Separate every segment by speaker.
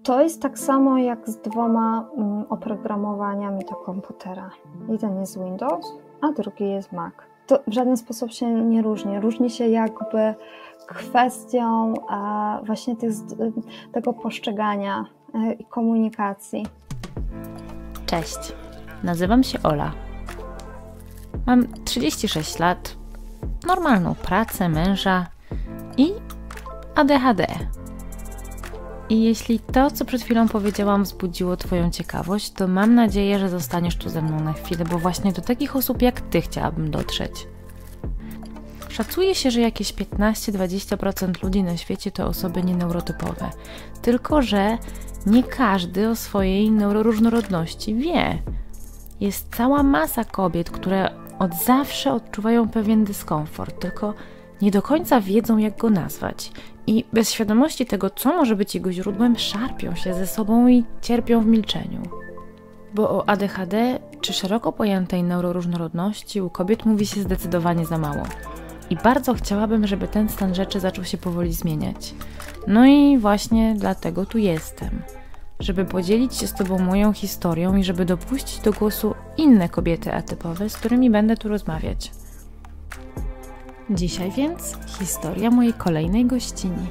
Speaker 1: To jest tak samo jak z dwoma oprogramowaniami do komputera. Jeden jest Windows, a drugi jest Mac. To w żaden sposób się nie różni. Różni się jakby kwestią właśnie tego postrzegania i komunikacji.
Speaker 2: Cześć, nazywam się Ola. Mam 36 lat, normalną pracę, męża i ADHD. I jeśli to, co przed chwilą powiedziałam, wzbudziło Twoją ciekawość, to mam nadzieję, że zostaniesz tu ze mną na chwilę, bo właśnie do takich osób jak Ty chciałabym dotrzeć. Szacuje się, że jakieś 15-20% ludzi na świecie to osoby nieneurotypowe. Tylko że nie każdy o swojej neuroróżnorodności wie. Jest cała masa kobiet, które od zawsze odczuwają pewien dyskomfort, tylko nie do końca wiedzą, jak go nazwać. I bez świadomości tego, co może być jego źródłem, szarpią się ze sobą i cierpią w milczeniu. Bo o ADHD czy szeroko pojętej neuroróżnorodności u kobiet mówi się zdecydowanie za mało. I bardzo chciałabym, żeby ten stan rzeczy zaczął się powoli zmieniać. No i właśnie dlatego tu jestem. Żeby podzielić się z Tobą moją historią i żeby dopuścić do głosu inne kobiety atypowe, z którymi będę tu rozmawiać. Dzisiaj więc historia mojej kolejnej gościni.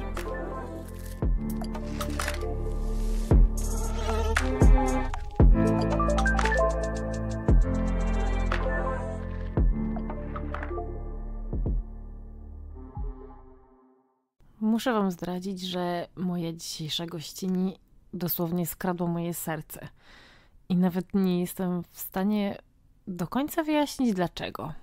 Speaker 2: Muszę Wam zdradzić, że moja dzisiejsza gościni dosłownie skradła moje serce. I nawet nie jestem w stanie do końca wyjaśnić dlaczego.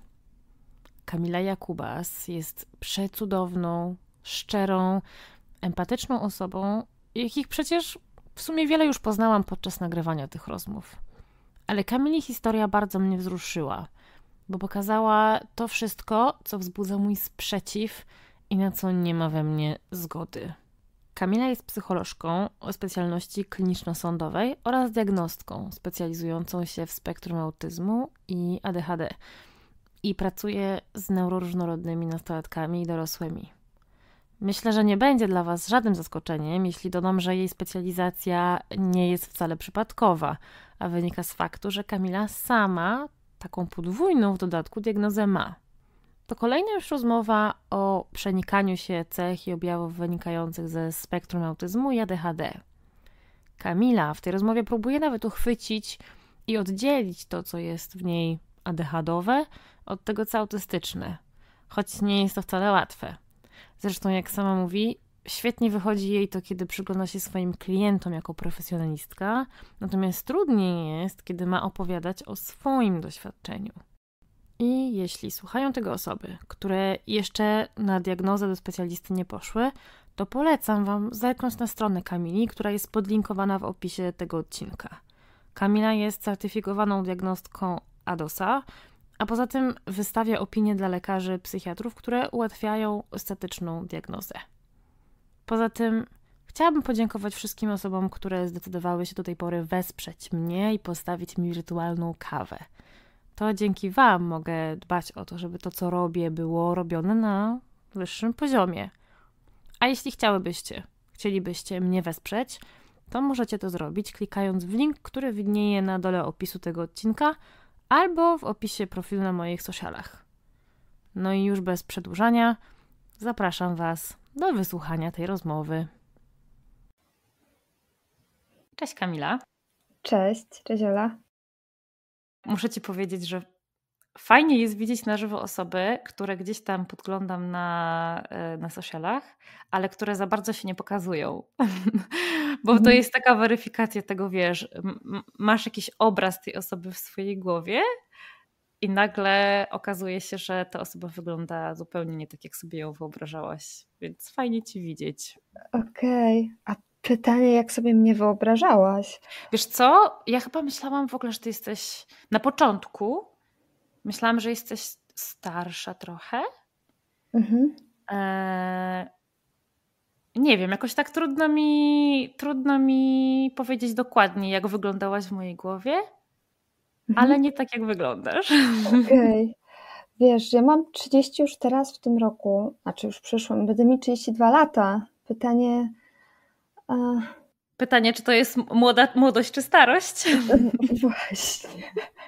Speaker 2: Kamila Jakubas jest przecudowną, szczerą, empatyczną osobą, jakich przecież w sumie wiele już poznałam podczas nagrywania tych rozmów. Ale Kamili historia bardzo mnie wzruszyła, bo pokazała to wszystko, co wzbudza mój sprzeciw i na co nie ma we mnie zgody. Kamila jest psycholożką o specjalności kliniczno-sądowej oraz diagnostką specjalizującą się w spektrum autyzmu i ADHD i pracuje z neuroróżnorodnymi nastolatkami i dorosłymi. Myślę, że nie będzie dla Was żadnym zaskoczeniem, jeśli dodam, że jej specjalizacja nie jest wcale przypadkowa, a wynika z faktu, że Kamila sama taką podwójną w dodatku diagnozę ma. To kolejna już rozmowa o przenikaniu się cech i objawów wynikających ze spektrum autyzmu i ADHD. Kamila w tej rozmowie próbuje nawet uchwycić i oddzielić to, co jest w niej ADHD-owe, od tego, co autystyczne. Choć nie jest to wcale łatwe. Zresztą, jak sama mówi, świetnie wychodzi jej to, kiedy przygląda się swoim klientom jako profesjonalistka, natomiast trudniej jest, kiedy ma opowiadać o swoim doświadczeniu. I jeśli słuchają tego osoby, które jeszcze na diagnozę do specjalisty nie poszły, to polecam Wam zerknąć na stronę Kamili, która jest podlinkowana w opisie tego odcinka. Kamila jest certyfikowaną diagnostką ADOS-a, a poza tym wystawia opinie dla lekarzy psychiatrów, które ułatwiają estetyczną diagnozę. Poza tym chciałabym podziękować wszystkim osobom, które zdecydowały się do tej pory wesprzeć mnie i postawić mi wirtualną kawę. To dzięki Wam mogę dbać o to, żeby to, co robię, było robione na wyższym poziomie. A jeśli chcielibyście mnie wesprzeć, to możecie to zrobić klikając w link, który widnieje na dole opisu tego odcinka albo w opisie profilu na moich socialach. No i już bez przedłużania zapraszam Was do wysłuchania tej rozmowy. Cześć Kamila.
Speaker 1: Cześć Ola.
Speaker 2: Muszę Ci powiedzieć, że fajnie jest widzieć na żywo osoby, które gdzieś tam podglądam na socialach, ale które za bardzo się nie pokazują. Bo to jest taka weryfikacja tego, wiesz, masz jakiś obraz tej osoby w swojej głowie i nagle okazuje się, że ta osoba wygląda zupełnie nie tak, jak sobie ją wyobrażałaś. Więc fajnie Ci widzieć.
Speaker 1: Okej. A pytanie, jak sobie mnie wyobrażałaś?
Speaker 2: Wiesz co? Ja chyba myślałam w ogóle, że Ty jesteś na początku. Myślałam, że jesteś starsza trochę. Nie wiem, jakoś tak trudno mi powiedzieć dokładnie, jak wyglądałaś w mojej głowie, ale nie tak, jak wyglądasz.
Speaker 1: Okej. Wiesz, ja mam 30 już teraz w tym roku, znaczy już w przyszłym, będę mieć 32 lata. Pytanie,
Speaker 2: Pytanie, czy to jest młodość czy starość?
Speaker 1: Właśnie.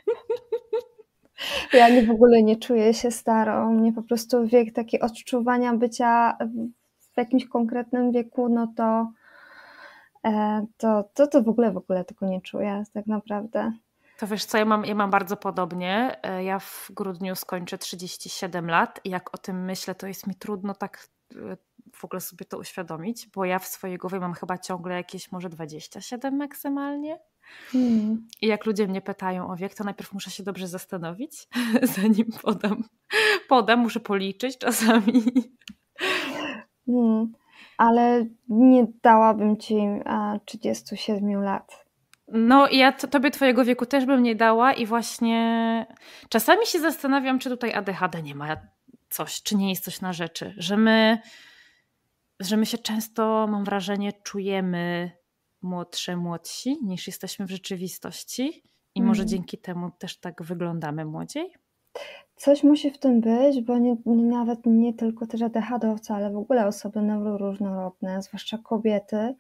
Speaker 1: Ja w ogóle nie czuję się starą. Mnie po prostu wiek taki odczuwania bycia w jakimś konkretnym wieku, no to w ogóle tego nie czuję tak naprawdę.
Speaker 2: To wiesz co, ja mam bardzo podobnie. Ja w grudniu skończę 37 lat i jak o tym myślę, to jest mi trudno tak w ogóle sobie to uświadomić, bo ja w swojej głowie mam chyba ciągle jakieś może 27 maksymalnie. I jak ludzie mnie pytają o wiek, to najpierw muszę się dobrze zastanowić, zanim podam, muszę policzyć czasami.
Speaker 1: Ale nie dałabym ci 37 lat.
Speaker 2: No i ja tobie twojego wieku też bym nie dała i właśnie czasami się zastanawiam, czy tutaj ADHD nie ma coś, czy nie jest coś na rzeczy, że my się często, mam wrażenie, czujemy młodsi niż jesteśmy w rzeczywistości i może dzięki temu też tak wyglądamy młodziej?
Speaker 1: Coś musi w tym być, bo nawet nie tylko też ADHD-owcy, ale w ogóle osoby neuroróżnorodne, zwłaszcza kobiety,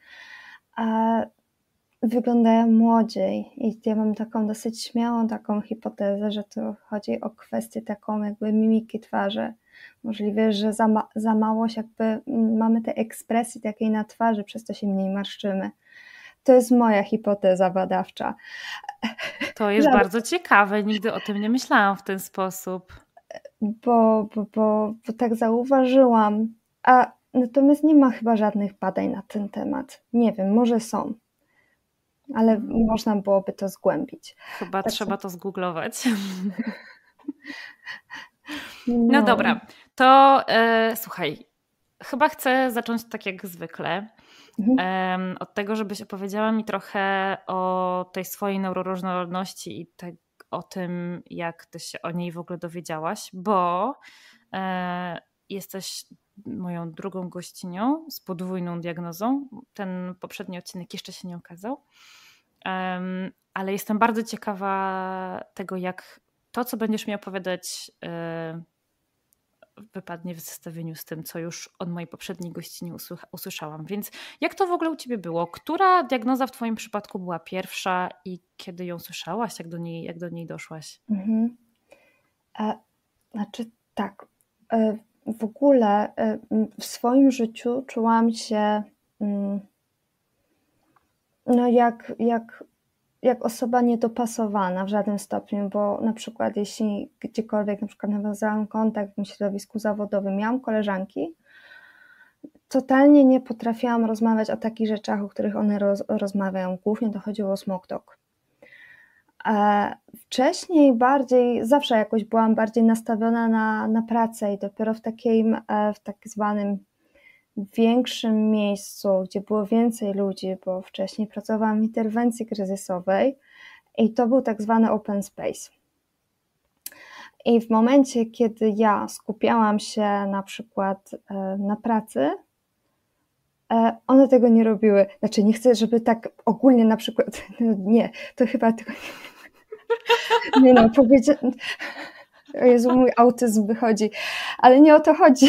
Speaker 1: wyglądają młodziej. I ja mam taką dosyć śmiałą taką hipotezę, że tu chodzi o kwestię taką jakby mimiki twarzy. Możliwe, że za mało jakby mamy tej ekspresji takiej na twarzy, przez to się mniej marszczymy. To jest moja hipoteza badawcza.
Speaker 2: To jest bardzo ciekawe, nigdy o tym nie myślałam w ten sposób.
Speaker 1: Bo tak zauważyłam. Natomiast nie ma chyba żadnych badań na ten temat. Nie wiem, może są, ale można byłoby to zgłębić.
Speaker 2: Chyba tak trzeba to zgooglować. No dobra, to słuchaj, chyba chcę zacząć tak jak zwykle. Od tego, żebyś opowiedziała mi trochę o tej swojej neuroróżnorodności i o tym, jak ty się o niej w ogóle dowiedziałaś, bo jesteś moją drugą gościnią z podwójną diagnozą. Ten poprzedni odcinek jeszcze się nie ukazał, ale jestem bardzo ciekawa tego, jak to, co będziesz mi opowiadać, wypadnie w zestawieniu z tym, co już od mojej poprzedniej gościni usłyszałam. Więc jak to w ogóle u ciebie było? Która diagnoza w twoim przypadku była pierwsza i kiedy ją słyszałaś? Jak do niej doszłaś?
Speaker 1: Znaczy tak, w ogóle w swoim życiu czułam się no jak osoba niedopasowana w żadnym stopniu, bo na przykład jeśli gdziekolwiek na przykład nawiązałam kontakt w jakimś środowisku zawodowym, miałam koleżanki, totalnie nie potrafiłam rozmawiać o takich rzeczach, o których one rozmawiają. Głównie to chodziło o small talk. Wcześniej zawsze jakoś byłam bardziej nastawiona na pracę i dopiero w tak zwanym większym miejscu, gdzie było więcej ludzi, bo wcześniej pracowałam w interwencji kryzysowej i to był tak zwany open space. I w momencie, kiedy ja skupiałam się na przykład na pracy, one tego nie robiły. Znaczy nie chcę, żeby tak ogólnie na przykład, nie, to chyba tego nie no, powiedzieć, o Jezu, mój autyzm wychodzi, ale nie o to chodzi.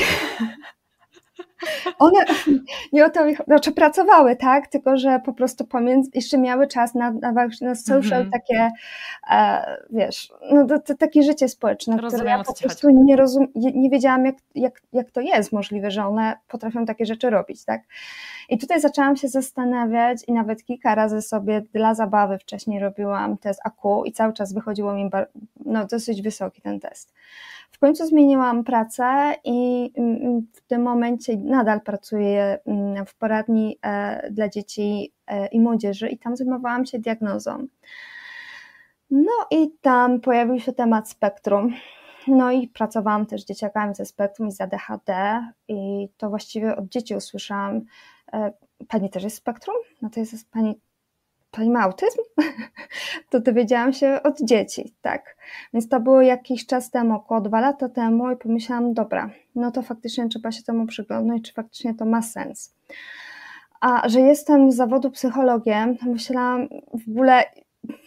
Speaker 1: One nie o to, znaczy pracowały, tak, tylko że po prostu jeszcze miały czas na social, takie, wiesz, no to takie życie społeczne, które ja po prostu nie wiedziałam, jak to jest możliwe, że one potrafią takie rzeczy robić, tak. I tutaj zaczęłam się zastanawiać i nawet kilka razy sobie dla zabawy wcześniej robiłam test AQ i cały czas wychodziło mi dosyć wysoki ten test. W końcu zmieniłam pracę i w tym momencie nadal pracuję w poradni dla dzieci i młodzieży i tam zajmowałam się diagnozą. No i tam pojawił się temat spektrum. No i pracowałam też z dzieciakami ze spektrum i z ADHD i to właściwie od dzieci usłyszałam: pani też jest spektrum? No to jest pani ma autyzm? To dowiedziałam się od dzieci, tak. Więc to było jakiś czas temu, około 2 lata temu i pomyślałam, dobra, no to faktycznie trzeba się temu przyglądnąć, czy faktycznie to ma sens. A że jestem z zawodu psychologiem, to myślałam w ogóle,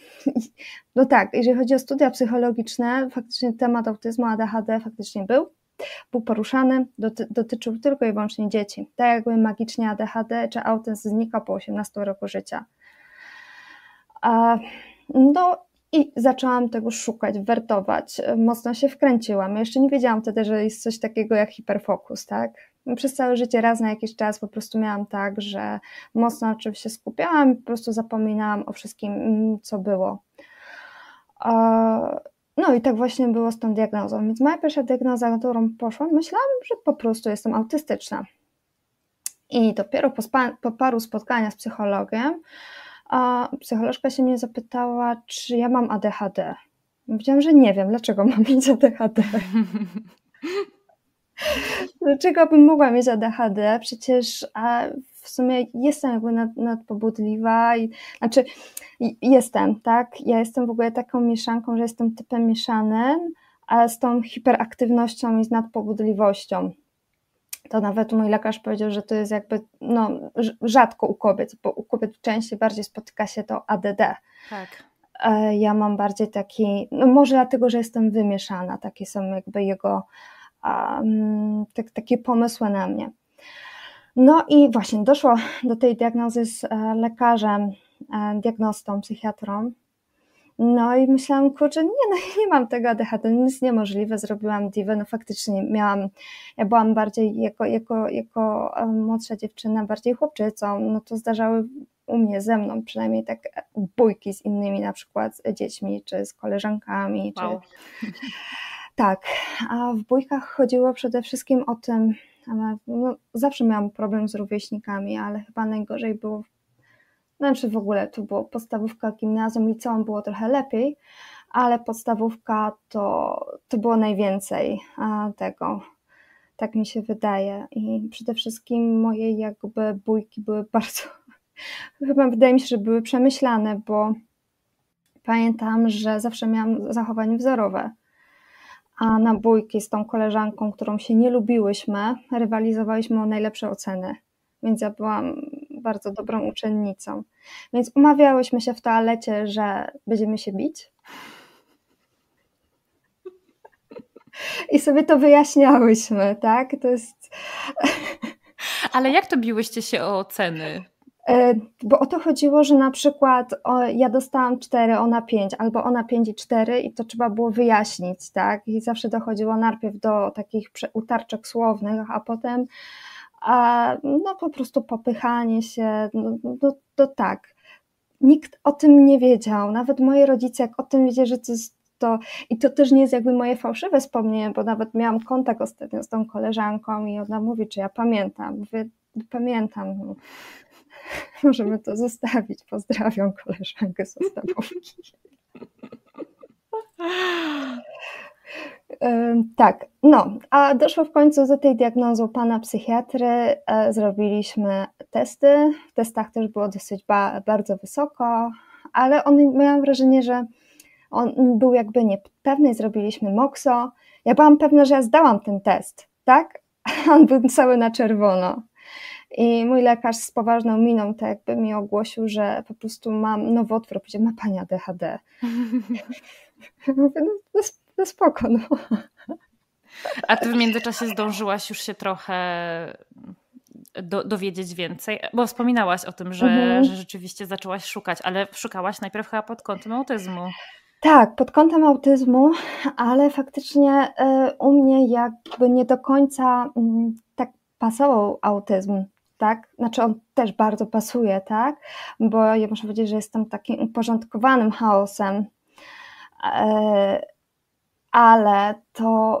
Speaker 1: no tak, jeżeli chodzi o studia psychologiczne, faktycznie temat autyzmu, ADHD faktycznie był, był poruszany, dotyczył tylko i wyłącznie dzieci. Tak jakby magicznie ADHD czy autyzm znika po 18 roku życia. No i zaczęłam tego szukać, wertować, mocno się wkręciłam. Ja jeszcze nie wiedziałam wtedy, że jest coś takiego jak hiperfokus, tak? Przez całe życie raz na jakiś czas po prostu miałam tak, że mocno na czymś się skupiałam i po prostu zapominałam o wszystkim, co było. No i tak właśnie było z tą diagnozą. Więc moja pierwsza diagnoza, na którą poszłam, myślałam, że po prostu jestem autystyczna. I dopiero po paru spotkaniach z psychologiem, psycholożka się mnie zapytała, czy ja mam ADHD. Powiedziałam, że nie wiem, dlaczego mam mieć ADHD. Dlaczego bym mogła mieć ADHD? Przecież w sumie jestem jakby nadpobudliwa. Znaczy jestem, tak? Ja jestem w ogóle taką mieszanką, że jestem typem mieszanym, ale z tą hiperaktywnością i z nadpobudliwością. To nawet mój lekarz powiedział, że to jest jakby rzadko u kobiet, bo u kobiet częściej bardziej spotyka się to ADD.
Speaker 2: Tak.
Speaker 1: Ja mam bardziej taki, może dlatego, że jestem wymieszana, takie są jakby jego takie pomysły na mnie. No i właśnie doszło do tej diagnozy z lekarzem, diagnostą, psychiatrą. No i myślałam, kurczę, nie mam tego ADHD, to jest niemożliwe, zrobiłam diwę, faktycznie ja byłam bardziej jako młodsza dziewczyna, bardziej chłopczycą, to zdarzały u mnie, ze mną przynajmniej tak bójki z innymi, na przykład z dziećmi, czy z koleżankami,
Speaker 2: wow.
Speaker 1: Tak, a w bójkach chodziło przede wszystkim o tym, zawsze miałam problem z rówieśnikami, ale chyba najgorzej było, w ogóle to było podstawówka, gimnazjum, liceum było trochę lepiej, ale podstawówka to było najwięcej tego, tak mi się wydaje. I przede wszystkim moje jakby bójki były bardzo, chyba wydaje mi się, że były przemyślane, bo pamiętam, że zawsze miałam zachowanie wzorowe. A na bójki z tą koleżanką, którą się nie lubiłyśmy, rywalizowaliśmy o najlepsze oceny. Więc ja byłam bardzo dobrą uczennicą. Więc umawiałyśmy się w toalecie, że będziemy się bić. I sobie to wyjaśniałyśmy, tak? To jest...
Speaker 2: Ale jak to biłyście się o oceny?
Speaker 1: Bo o to chodziło, że na przykład ja dostałam 4, ona 5, albo ona 5 i 4 i to trzeba było wyjaśnić, tak? I zawsze dochodziło najpierw do takich utarczek słownych, a potem po prostu popychanie się, tak. Nikt o tym nie wiedział, nawet moi rodzice, jak o tym wiedzieli, że to jest to, i to też nie jest jakby moje fałszywe wspomnienie, bo nawet miałam kontakt ostatnio z tą koleżanką i ona mówi, czy ja pamiętam. Mówię, pamiętam. Możemy to zostawić. Pozdrawiam koleżankę z podstawówki. Tak, a doszło w końcu do tej diagnozy u pana psychiatry, zrobiliśmy testy, w testach też było dosyć bardzo wysoko, ale miałam wrażenie, że on był jakby niepewny, zrobiliśmy MOXO, ja byłam pewna, że ja zdałam ten test, tak, a on był cały na czerwono. I mój lekarz z poważną miną tak jakby mi ogłosił, że po prostu mam nowotwór, powiedział, ma pani ADHD. Mówię, no spoko,
Speaker 2: A ty w międzyczasie zdążyłaś już się trochę dowiedzieć więcej? Bo wspominałaś o tym, że rzeczywiście zaczęłaś szukać, ale szukałaś najpierw chyba pod kątem autyzmu.
Speaker 1: Tak, pod kątem autyzmu, ale faktycznie u mnie jakby nie do końca tak pasował autyzm, tak? Znaczy on też bardzo pasuje, tak? Bo ja muszę powiedzieć, że jestem takim uporządkowanym chaosem, ale to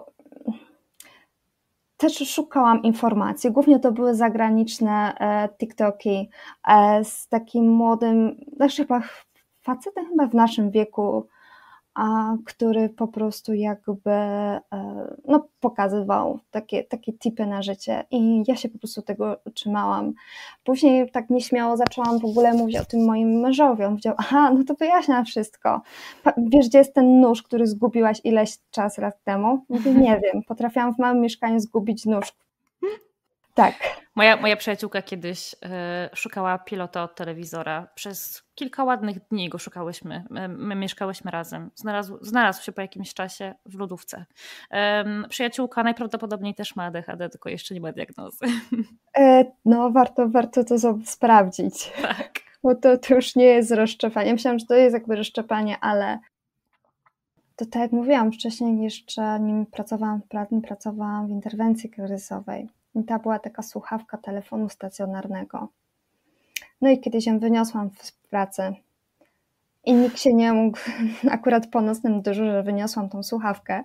Speaker 1: też szukałam informacji, głównie to były zagraniczne TikToki z takim młodym, chyba facetem chyba w naszym wieku, który po prostu jakby pokazywał takie tipy na życie i ja się po prostu tego trzymałam. Później tak nieśmiało zaczęłam w ogóle mówić o tym moim mężowi. On powiedział, to wyjaśnia wszystko. Wiesz, gdzie jest ten nóż, który zgubiłaś ileś lat temu? Mówię, nie wiem, potrafiłam w małym mieszkaniu zgubić nóż. Tak.
Speaker 2: Moja przyjaciółka kiedyś szukała pilota od telewizora. Przez kilka ładnych dni go szukałyśmy. My mieszkałyśmy razem. Znalazł się po jakimś czasie w lodówce. Przyjaciółka najprawdopodobniej też ma ADHD, tylko jeszcze nie ma diagnozy.
Speaker 1: No warto to sprawdzić.
Speaker 2: Tak.
Speaker 1: Bo to już nie jest rozszczepianie. Myślałam, że to jest jakby rozszczepianie, ale to tak jak mówiłam wcześniej, jeszcze nim pracowałam w interwencji kryzysowej. I ta była taka słuchawka telefonu stacjonarnego. No i kiedyś ją wyniosłam z pracy i nikt się nie mógł, akurat po nocnym dyżurze wyniosłam tą słuchawkę.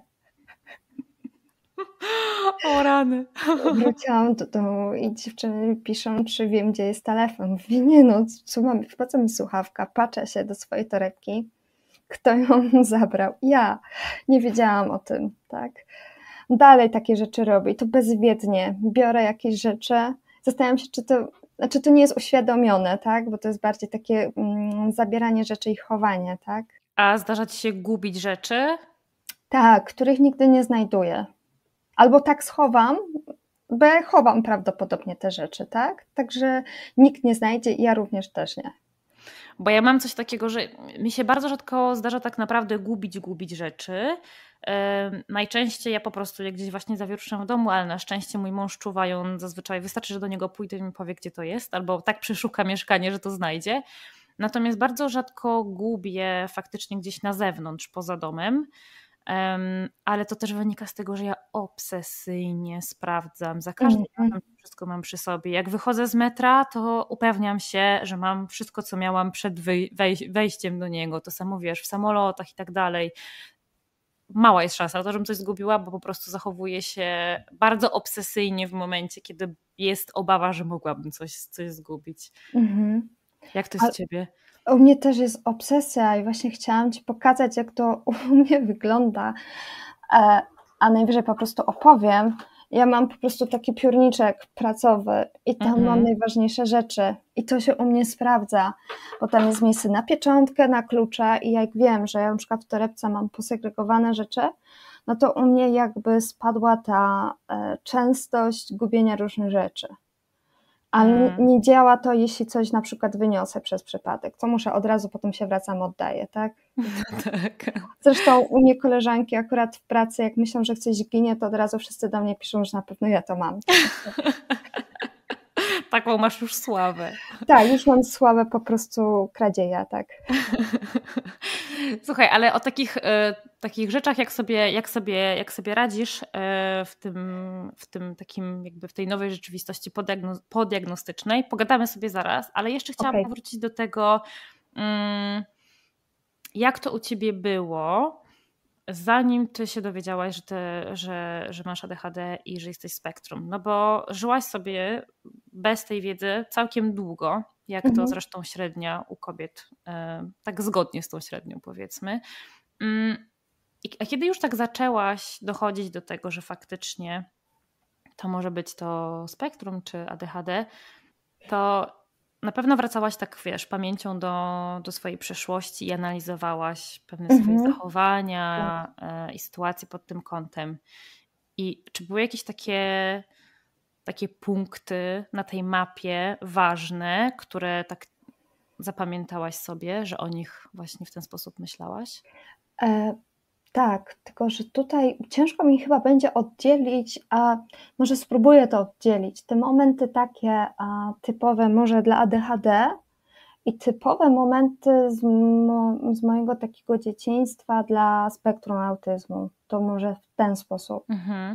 Speaker 2: O rany.
Speaker 1: Wróciłam do domu i dziewczyny mi piszą, czy wiem, gdzie jest telefon. Mówię, nie no, po co mi słuchawka? Patrzę się do swojej torebki. Kto ją zabrał? Ja. Nie wiedziałam o tym, tak? Dalej takie rzeczy robię i to bezwiednie. Biorę jakieś rzeczy, zastanawiam się, czy to nie jest uświadomione, tak? Bo to jest bardziej takie zabieranie rzeczy i chowanie, tak?
Speaker 2: A zdarza ci się gubić rzeczy?
Speaker 1: Tak, których nigdy nie znajduję. Albo tak schowam, bo ja chowam prawdopodobnie te rzeczy, tak? Także nikt nie znajdzie i ja również też nie.
Speaker 2: Bo ja mam coś takiego, że mi się bardzo rzadko zdarza tak naprawdę gubić rzeczy. Najczęściej ja po prostu jak gdzieś właśnie zawieruszę w domu, ale na szczęście mój mąż czuwa i on zazwyczaj wystarczy, że do niego pójdę i mi powie, gdzie to jest, albo tak przeszuka mieszkanie, że to znajdzie. Natomiast bardzo rzadko gubię faktycznie gdzieś na zewnątrz, poza domem. Ale to też wynika z tego, że ja obsesyjnie sprawdzam za każdym razem, czy wszystko mam przy sobie. Jak wychodzę z metra, to upewniam się, że mam wszystko, co miałam przed wejściem do niego. To samo wiesz, w samolotach i tak dalej. Mała jest szansa na to, żebym coś zgubiła, bo po prostu zachowuję się bardzo obsesyjnie w momencie, kiedy jest obawa, że mogłabym coś zgubić. Jak to jest u ciebie?
Speaker 1: U mnie też jest obsesja i właśnie chciałam ci pokazać, jak to u mnie wygląda, a najwyżej po prostu opowiem. Ja mam po prostu taki piórniczek pracowy i tam mam najważniejsze rzeczy i to się u mnie sprawdza, bo tam jest miejsce na pieczątkę, na klucze i jak wiem, że ja na przykład w torebce mam posegregowane rzeczy, no to u mnie jakby spadła ta częstość gubienia różnych rzeczy. Ale nie działa to, jeśli coś na przykład wyniosę przez przypadek, to muszę od razu, potem się wracam, oddaję, tak?
Speaker 2: Tak.
Speaker 1: Zresztą u mnie koleżanki akurat w pracy, jak myślą, że coś ginie, to od razu wszyscy do mnie piszą, że na pewno ja to mam.
Speaker 2: Taką masz już sławę.
Speaker 1: Tak, już mam sławę po prostu kradzieja, tak.
Speaker 2: Słuchaj, ale o takich rzeczach, jak sobie radzisz w tym takim jakby w tej nowej rzeczywistości podiagnostycznej, pogadamy sobie zaraz, ale jeszcze chciałam powrócić do tego, jak to u ciebie było, zanim ty się dowiedziałaś, że masz ADHD i że jesteś spektrum. No bo żyłaś sobie bez tej wiedzy całkiem długo, jak to zresztą średnia u kobiet, tak zgodnie z tą średnią powiedzmy. A kiedy już tak zaczęłaś dochodzić do tego, że faktycznie to może być to spektrum czy ADHD, to na pewno wracałaś tak, wiesz, pamięcią do swojej przeszłości i analizowałaś pewne swoje zachowania i sytuacje pod tym kątem. I czy były jakieś takie punkty na tej mapie ważne, które tak zapamiętałaś sobie, że o nich właśnie w ten sposób myślałaś?
Speaker 1: Tak, tylko że tutaj ciężko mi chyba będzie oddzielić, a może spróbuję to oddzielić, te momenty takie typowe może dla ADHD i typowe momenty z mojego takiego dzieciństwa dla spektrum autyzmu. To może w ten sposób.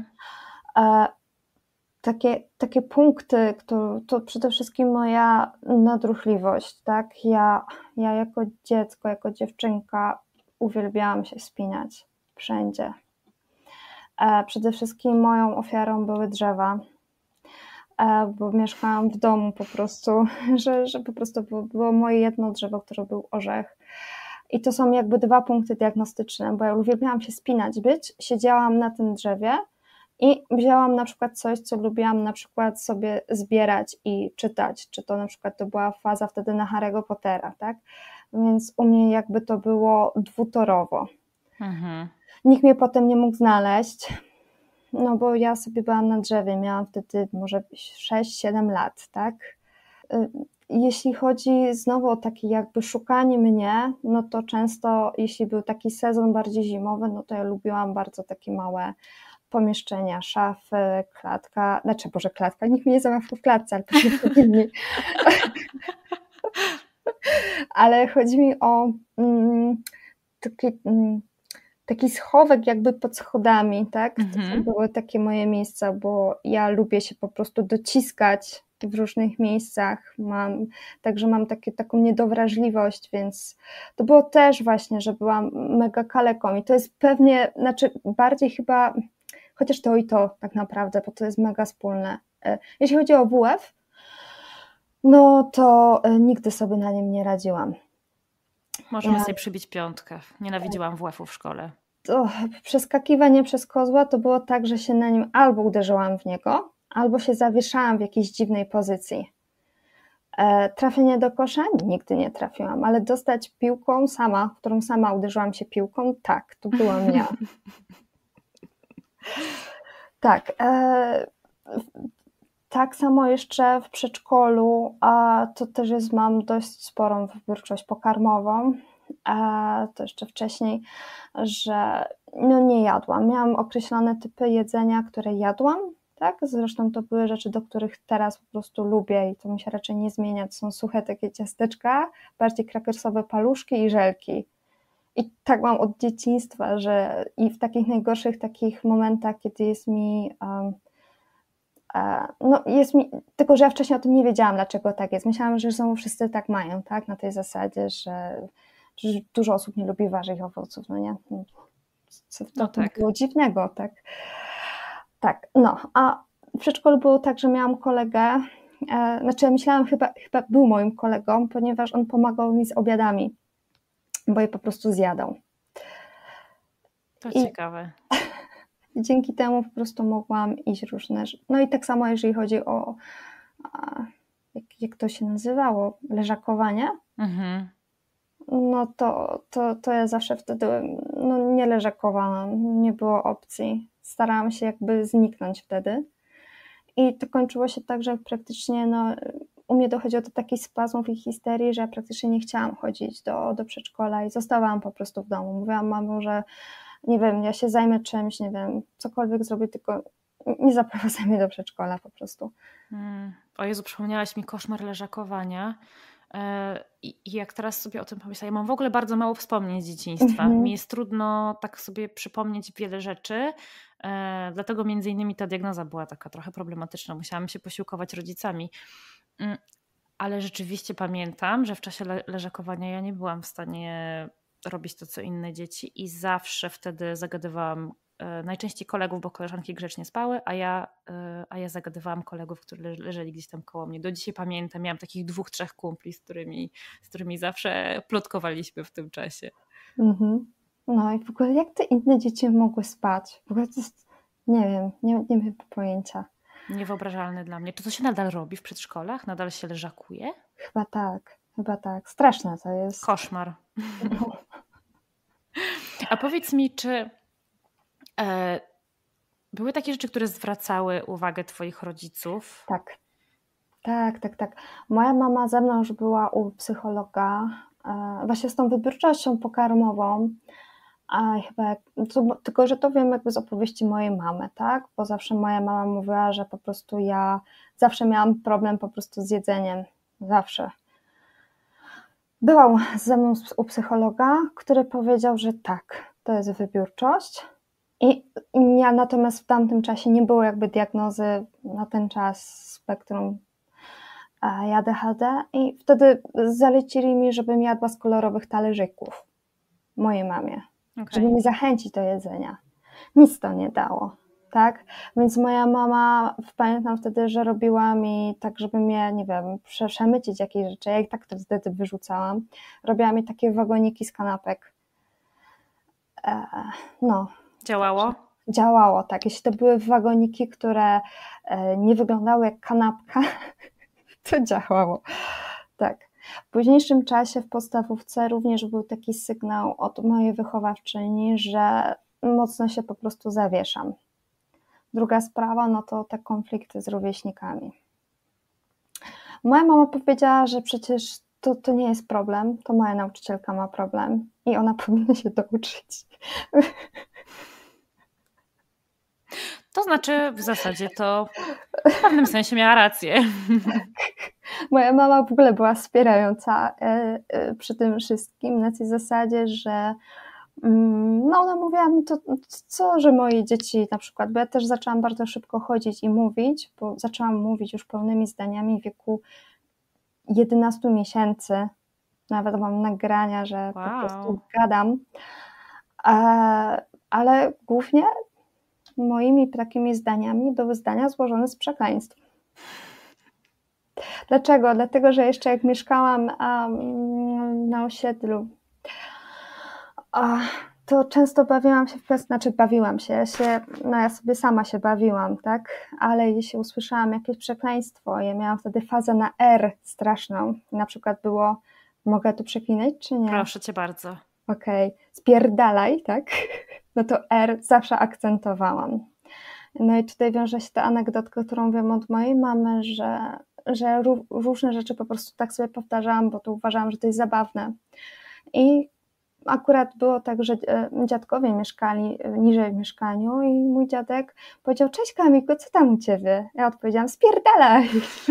Speaker 1: Takie punkty, to przede wszystkim moja nadruchliwość, tak? Ja jako dziecko, jako dziewczynka uwielbiałam się wspinać wszędzie. Przede wszystkim moją ofiarą były drzewa, bo mieszkałam w domu po prostu, że po prostu było moje jedno drzewo, które był orzech. I to są jakby 2 punkty diagnostyczne, bo ja uwielbiałam się spinać, siedziałam na tym drzewie i wzięłam na przykład coś, co lubiłam na przykład sobie zbierać i czytać, czy to na przykład to była faza wtedy na Harry'ego Pottera, tak? Więc u mnie jakby to było dwutorowo. Nikt mnie potem nie mógł znaleźć, no bo ja sobie byłam na drzewie, miałam wtedy może 6-7 lat, tak? Jeśli chodzi znowu o takie jakby szukanie mnie, no to często jeśli był taki sezon bardziej zimowy, no to ja lubiłam bardzo takie małe pomieszczenia, szafy, klatka, klatka, nikt mnie nie zamawia w klatce, ale pewnie inni. Ale chodzi mi o taki schowek jakby pod schodami, tak? To były takie moje miejsca, bo ja lubię się po prostu dociskać w różnych miejscach, także mam taką niedowrażliwość, więc to było też właśnie, że byłam mega kaleką i to jest pewnie, bardziej chyba, chociaż to i to tak naprawdę, bo to jest mega wspólne. Jeśli chodzi o WF, no to nigdy sobie na nim nie radziłam.
Speaker 2: Możemy sobie przybić piątkę. Nienawidziłam WF-u w szkole.
Speaker 1: To przeskakiwanie przez kozła to było tak, że się na nim albo uderzyłam w niego, albo się zawieszałam w jakiejś dziwnej pozycji. Trafienie do kosza? Nigdy nie trafiłam, ale dostać piłką którą sama uderzyłam się piłką, tak, to byłam ja. Tak. Tak samo jeszcze w przedszkolu, a to też mam dość sporą wybiórczość pokarmową, a to jeszcze wcześniej, że nie jadłam. Miałam określone typy jedzenia, które jadłam, tak? Zresztą to były rzeczy, do których teraz po prostu lubię i to mi się raczej nie zmienia. To są suche takie ciasteczka, bardziej krakersowe paluszki i żelki. I tak mam od dzieciństwa, że i w takich najgorszych takich momentach, kiedy jest mi... tylko że ja wcześniej o tym nie wiedziałam, dlaczego tak jest. Myślałam, że znowu wszyscy tak mają, tak? Na tej zasadzie, że dużo osób nie lubi warzyw i owoców, no nie? Co w to tak było dziwnego, tak? Tak, a w przedszkolu było tak, że miałam kolegę, ja myślałam, chyba był moim kolegą, ponieważ on pomagał mi z obiadami, bo je po prostu zjadał.
Speaker 2: To ciekawe.
Speaker 1: Dzięki temu po prostu mogłam iść różne... No i tak samo, jeżeli chodzi o... Jak to się nazywało? Leżakowanie? No to ja zawsze wtedy nie leżakowałam, nie było opcji. Starałam się jakby zniknąć wtedy. I to kończyło się tak, że praktycznie u mnie dochodziło do takich spazmów i histerii, że ja praktycznie nie chciałam chodzić do przedszkola i zostawałam po prostu w domu. Mówiłam mamo, że nie wiem, ja się zajmę czymś, nie wiem, cokolwiek zrobię, tylko nie zaprowadzaj mnie do przedszkola po prostu.
Speaker 2: O Jezu, przypomniałaś mi koszmar leżakowania. I jak teraz sobie o tym pomyślę, ja mam w ogóle bardzo mało wspomnień z dzieciństwa. Mi jest trudno tak sobie przypomnieć wiele rzeczy, dlatego między innymi ta diagnoza była taka trochę problematyczna. Musiałam się posiłkować rodzicami. Ale rzeczywiście pamiętam, że w czasie leżakowania ja nie byłam w stanie robić to, co inne dzieci i zawsze wtedy zagadywałam najczęściej kolegów, bo koleżanki grzecznie spały, a ja zagadywałam kolegów, którzy leżeli gdzieś tam koło mnie. Do dzisiaj pamiętam, miałam takich 2-3 kumpli, z którymi zawsze plotkowaliśmy w tym czasie.
Speaker 1: No i w ogóle jak te inne dzieci mogły spać? W ogóle to jest, nie wiem, nie mam pojęcia.
Speaker 2: Niewyobrażalne dla mnie. Czy to się nadal robi w przedszkolach? Nadal się leżakuje?
Speaker 1: Chyba tak. Straszne to jest.
Speaker 2: Koszmar. A powiedz mi, czy były takie rzeczy, które zwracały uwagę twoich rodziców?
Speaker 1: Tak. Moja mama ze mną już była u psychologa, właśnie z tą wybiórczością pokarmową, tylko że to wiem jakby z opowieści mojej mamy, tak? Bo zawsze moja mama mówiła, że po prostu ja zawsze miałam problem po prostu z jedzeniem, zawsze. Byłam ze mną u psychologa, który powiedział, że tak, to jest wybiórczość. I ja natomiast w tamtym czasie nie było jakby diagnozy na ten czas spektrum ADHD i wtedy zalecili mi, żebym jadła z kolorowych talerzyków mojej mamie, żeby mi zachęcić do jedzenia. Nic to nie dało, tak? Więc moja mama, pamiętam wtedy, że robiła mi tak, żeby mnie, nie wiem, przemycić jakieś rzeczy, ja i tak to wtedy wyrzucałam. Robiła mi takie wagoniki z kanapek.
Speaker 2: Działało?
Speaker 1: Działało, tak. Jeśli to były wagoniki, które nie wyglądały jak kanapka, to działało. Tak. W późniejszym czasie w podstawówce również był taki sygnał od mojej wychowawczyni, że mocno się po prostu zawieszam. Druga sprawa, no to te konflikty z rówieśnikami. Moja mama powiedziała, że przecież to nie jest problem, to moja nauczycielka ma problem i ona powinna się douczyć.
Speaker 2: To znaczy w zasadzie to w pewnym sensie miała rację.
Speaker 1: Moja mama w ogóle była wspierająca przy tym wszystkim na tej zasadzie, że no ona mówiła, no to co, że moje dzieci na przykład, bo ja też zaczęłam bardzo szybko chodzić i mówić, bo zaczęłam mówić już pełnymi zdaniami w wieku 11 miesięcy. Nawet mam nagrania, że po prostu gadam. Ale głównie moimi takimi zdaniami były zdania złożone z przekleństw. Dlaczego? Dlatego, że jeszcze jak mieszkałam na osiedlu, to często bawiłam się ja sobie sama się bawiłam, tak? Ale jeśli usłyszałam jakieś przekleństwo, ja miałam wtedy fazę na R straszną. Na przykład było, mogę tu przeklinać, czy nie?
Speaker 2: Proszę cię bardzo.
Speaker 1: Okej, spierdalaj, tak? No to R zawsze akcentowałam. No i tutaj wiąże się ta anegdotka, którą wiem od mojej mamy, że różne rzeczy po prostu tak sobie powtarzałam, bo to uważałam, że to jest zabawne. I akurat było tak, że dziadkowie mieszkali niżej w mieszkaniu i mój dziadek powiedział: cześć Kamilko, co tam u ciebie? Ja odpowiedziałam: spierdalaj.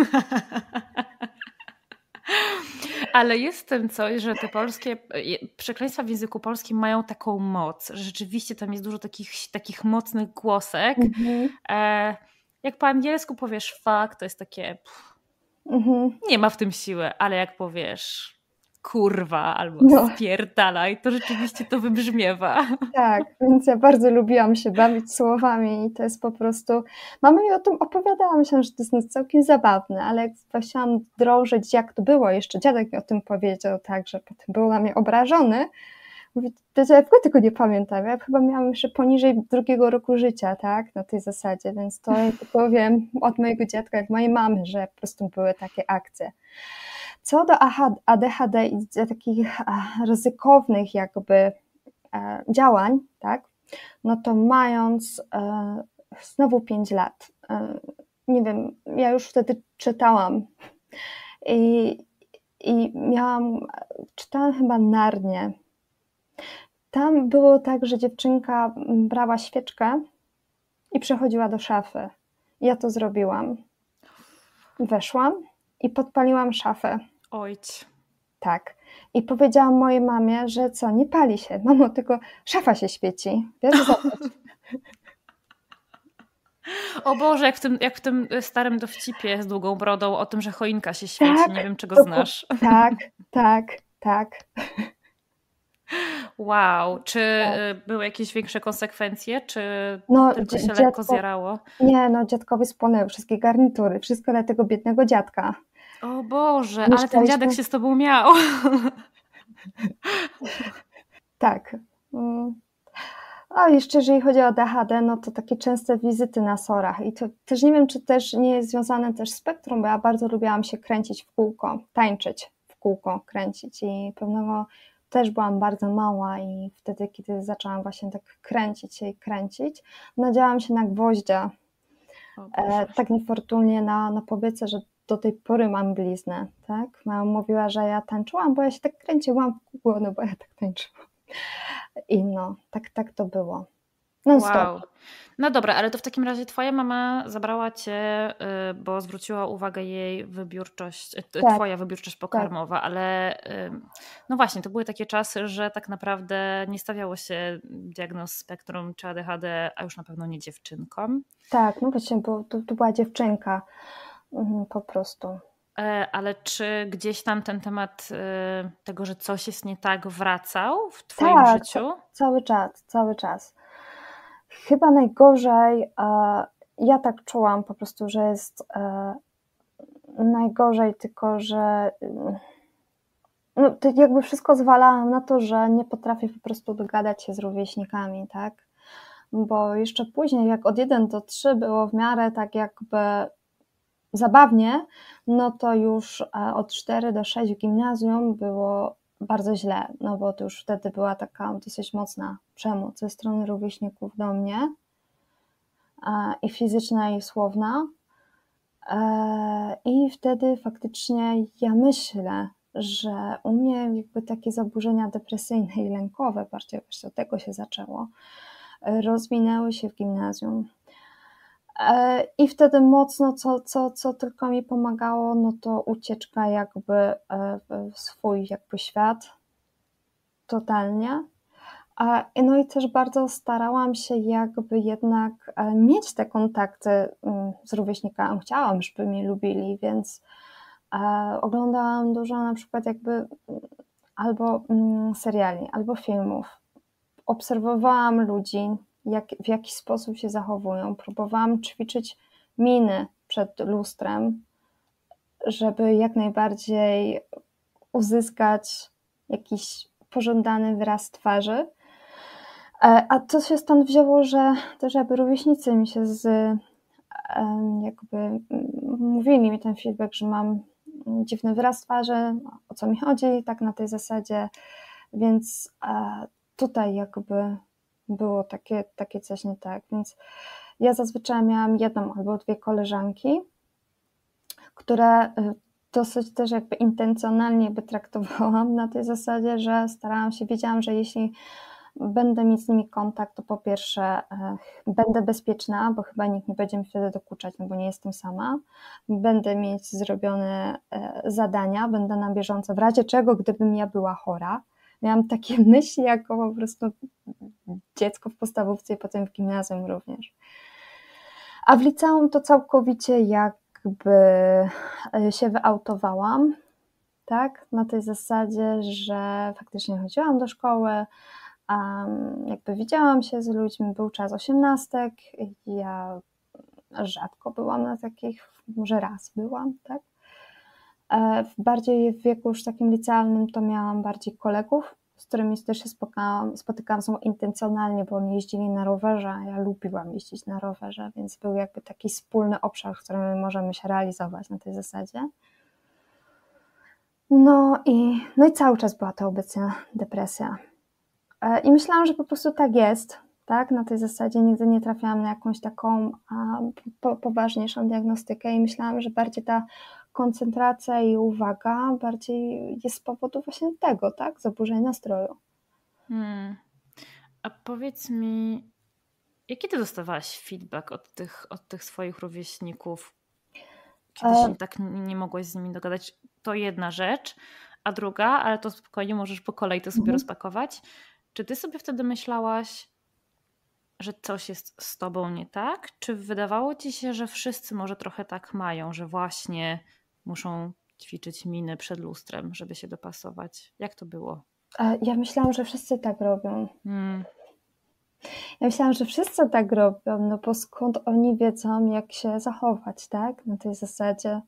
Speaker 2: Ale jest w tym coś, że te polskie przekleństwa w języku polskim mają taką moc, że rzeczywiście tam jest dużo takich mocnych głosek. Jak po angielsku powiesz fuck, to jest takie nie ma w tym siły, ale jak powiesz kurwa albo spierdalaj, to rzeczywiście to wybrzmiewa.
Speaker 1: Tak, więc ja bardzo lubiłam się bawić słowami i to jest po prostu... Mama mi o tym opowiadała, myślałam, że to jest całkiem zabawne, ale jak chciałam drążyć, jak to było, jeszcze dziadek mi o tym powiedział, tak, że potem był na mnie obrażony. Mówię, ja w ogóle tego nie pamiętam, ja chyba miałam jeszcze poniżej 2 roku życia, tak, na tej zasadzie, więc to ja tylko wiem od mojego dziadka, od mojej mamy, że po prostu były takie akcje. Co do ADHD i takich ryzykownych jakby działań, tak, no to mając znowu 5 lat, nie wiem, ja już wtedy czytałam i czytałam chyba Narnię. Tam było tak, że dziewczynka brała świeczkę i przechodziła do szafy. Ja to zrobiłam. Weszłam i podpaliłam szafę.
Speaker 2: Ojć.
Speaker 1: Tak. I powiedziałam mojej mamie, że co, nie pali się. Mamo, tylko szafa się świeci. Wiesz, zobacz.
Speaker 2: O Boże, jak w tym starym dowcipie z długą brodą o tym, że choinka się świeci. Tak, nie wiem, czego znasz.
Speaker 1: Tak.
Speaker 2: Wow. Czy były jakieś większe konsekwencje, czy tylko się lekko zjarało?
Speaker 1: Nie, dziadkowi spłonęły wszystkie garnitury. Wszystko dla tego biednego dziadka.
Speaker 2: O Boże, ale ten dziadek się z tobą miał.
Speaker 1: Tak. A jeszcze jeżeli chodzi o ADHD, no to takie częste wizyty na SOR-ach i to też nie wiem, czy też nie jest związane też z spektrum, bo ja bardzo lubiłam się kręcić w kółko, tańczyć w kółko, kręcić i pewnego też byłam bardzo mała i wtedy, kiedy zaczęłam właśnie tak kręcić, nadziałam się na gwoździa. Tak niefortunnie na powiece, że do tej pory mam bliznę, tak? Mama mówiła, że ja tańczyłam, bo ja się tak kręciłam w kółko, no bo ja tak tańczyłam. I tak to było.
Speaker 2: Wow. No dobra, ale to w takim razie twoja mama zabrała cię, bo zwróciła uwagę jej wybiórczość, twoja wybiórczość pokarmowa, ale no właśnie, to były takie czasy, że tak naprawdę nie stawiało się diagnoz spektrum czy ADHD, a już na pewno nie dziewczynkom.
Speaker 1: Tak, no właśnie, bo to była dziewczynka po prostu.
Speaker 2: Ale czy gdzieś tam ten temat tego, że coś jest nie tak, wracał w twoim życiu?
Speaker 1: Cały czas. Chyba najgorzej, ja tak czułam po prostu, że jest najgorzej, tylko że no, to jakby wszystko zwalałam na to, że nie potrafię po prostu dogadać się z rówieśnikami, tak? Bo jeszcze później, jak od 1 do 3 było w miarę tak jakby zabawnie, no to już od 4 do 6 w gimnazjum było bardzo źle, no bo to już wtedy była taka dosyć mocna przemoc ze strony rówieśników do mnie. i fizyczna, i słowna. I wtedy faktycznie ja myślę, że u mnie jakby takie zaburzenia depresyjne i lękowe, bardziej właśnie od tego się zaczęło, rozwinęły się w gimnazjum. I wtedy mocno, co tylko mi pomagało, no to ucieczka jakby w swój jakby świat totalnie. No i też bardzo starałam się jakby jednak mieć te kontakty z rówieśnikami. Chciałam, żeby mnie lubili, więc oglądałam dużo na przykład jakby albo seriali, albo filmów. Obserwowałam ludzi, w jaki sposób się zachowują. Próbowałam ćwiczyć miny przed lustrem, żeby jak najbardziej uzyskać jakiś pożądany wyraz twarzy. A to się stąd wzięło, że też jakby rówieśnicy mi się jakby mówili mi ten feedback, że mam dziwny wyraz twarzy, o co mi chodzi, tak na tej zasadzie, więc tutaj jakby było takie coś nie tak, więc ja zazwyczaj miałam jedną albo dwie koleżanki, które dosyć też jakby intencjonalnie traktowałam na tej zasadzie, że starałam się, wiedziałam, że jeśli będę mieć z nimi kontakt, to po pierwsze będę bezpieczna, bo chyba nikt nie będzie mi wtedy dokuczać, no bo nie jestem sama. Będę mieć zrobione zadania, będę na bieżąco, w razie czego, gdybym ja była chora. Miałam takie myśli jako po prostu dziecko w podstawówce i potem w gimnazjum również. A w liceum to całkowicie jakby się wyautowałam, tak? Na tej zasadzie, że faktycznie chodziłam do szkoły, jakby widziałam się z ludźmi, był czas 18, ja rzadko byłam na takich, może raz byłam, tak? Bardziej w wieku już takim licealnym to miałam bardziej kolegów, z którymi też się spotykałam są intencjonalnie, bo oni jeździli na rowerze, a ja lubiłam jeździć na rowerze, więc był jakby taki wspólny obszar, w którym możemy się realizować na tej zasadzie. No i cały czas była to obecna depresja. I myślałam, że po prostu tak jest, tak? Na tej zasadzie nigdy nie trafiałam na jakąś taką poważniejszą diagnostykę i myślałam, że bardziej ta koncentracja i uwaga bardziej jest z powodu właśnie tego, tak? Zaburzeń nastroju.
Speaker 2: A powiedz mi, jaki ty dostawałaś feedback od tych swoich rówieśników? Kiedy się tak nie mogłaś z nimi dogadać? To jedna rzecz, a druga, ale to spokojnie możesz po kolei to sobie rozpakować. Czy ty sobie wtedy myślałaś, że coś jest z tobą nie tak? Czy wydawało ci się, że wszyscy może trochę tak mają, że właśnie muszą ćwiczyć miny przed lustrem, żeby się dopasować? Jak to było?
Speaker 1: Ja myślałam, że wszyscy tak robią. Ja myślałam, że wszyscy tak robią, no bo skąd oni wiedzą, jak się zachować, tak? Na tej zasadzie.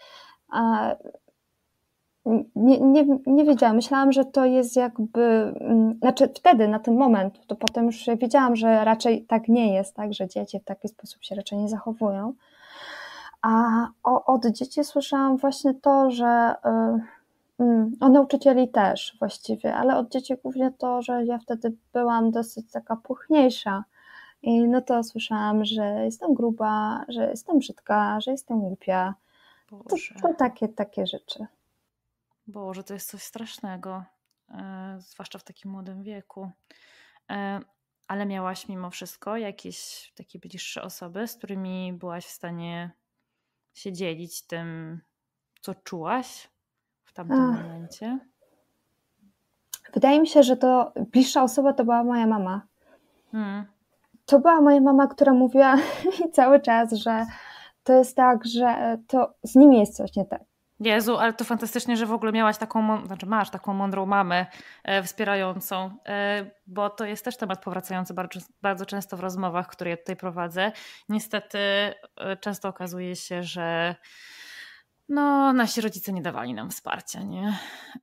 Speaker 1: Nie wiedziałam. Myślałam, że to jest jakby, znaczy wtedy, na ten moment, to potem już wiedziałam, że raczej tak nie jest, tak, że dzieci w taki sposób się raczej nie zachowują. A od dzieci słyszałam właśnie to, że o nauczycieli też właściwie, ale od dzieci głównie to, że ja wtedy byłam dosyć taka puchniejsza i no to słyszałam, że jestem gruba, że jestem brzydka, że jestem głupia. To takie rzeczy.
Speaker 2: Boże, to jest coś strasznego, zwłaszcza w takim młodym wieku. Ale miałaś mimo wszystko jakieś takie bliższe osoby, z którymi byłaś w stanie się dzielić tym, co czułaś w tamtym momencie?
Speaker 1: Wydaje mi się, że to bliższa osoba to była moja mama. To była moja mama, która mówiła mi cały czas, że to jest tak, że to z nimi jest coś nie tak.
Speaker 2: Jezu, ale to fantastycznie, że w ogóle masz taką mądrą mamę wspierającą, bo to jest też temat powracający bardzo często w rozmowach, które ja tutaj prowadzę. Niestety często okazuje się, że nasi rodzice nie dawali nam wsparcia, nie?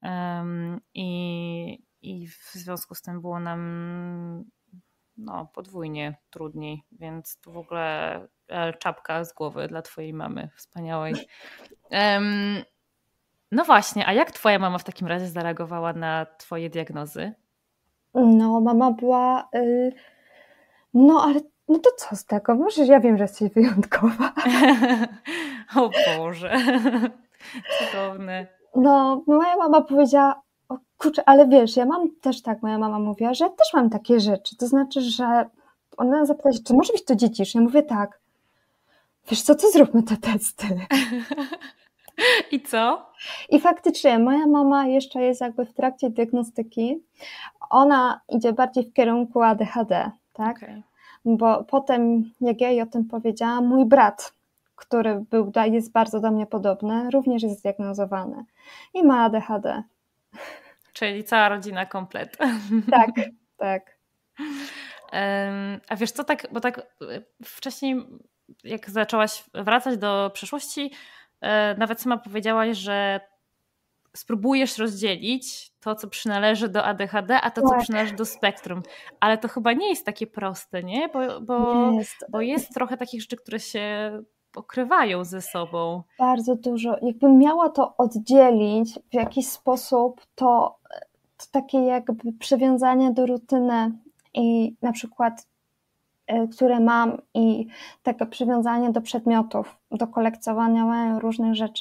Speaker 2: I w związku z tym było nam podwójnie trudniej, więc tu w ogóle czapka z głowy dla twojej mamy wspaniałej. No właśnie, a jak twoja mama w takim razie zareagowała na twoje diagnozy?
Speaker 1: No, mama była, ale no to co z tego? Może ja wiem, że jesteś wyjątkowa.
Speaker 2: O Boże, cudowne.
Speaker 1: No, moja mama powiedziała, o kurczę, ale wiesz, ja mam też tak, moja mama mówiła, że ja też mam takie rzeczy, to znaczy, że ona zapytała się, czy może być to dziedziczne? Ja mówię tak, wiesz co, to zróbmy te testy.
Speaker 2: I co?
Speaker 1: I faktycznie moja mama jeszcze jest jakby w trakcie diagnostyki, ona idzie bardziej w kierunku ADHD, tak?
Speaker 2: Okay.
Speaker 1: Bo potem, jak ja jej o tym powiedziałam, mój brat, który jest bardzo do mnie podobny, również jest zdiagnozowany i ma ADHD.
Speaker 2: Czyli cała rodzina komplet.
Speaker 1: Tak, tak.
Speaker 2: A wiesz co, tak, bo tak wcześniej jak zaczęłaś wracać do przeszłości, nawet sama powiedziałaś, że spróbujesz rozdzielić to, co przynależy do ADHD, a to, co przynależy do spektrum. Ale to chyba nie jest takie proste, nie? Bo jest trochę takich rzeczy, które się pokrywają ze sobą.
Speaker 1: Bardzo dużo. Jakbym miała to oddzielić w jakiś sposób, to takie jakby przywiązanie do rutyny i na przykład, które mam, i takie przywiązanie do przedmiotów, do kolekcjonowania różnych rzeczy,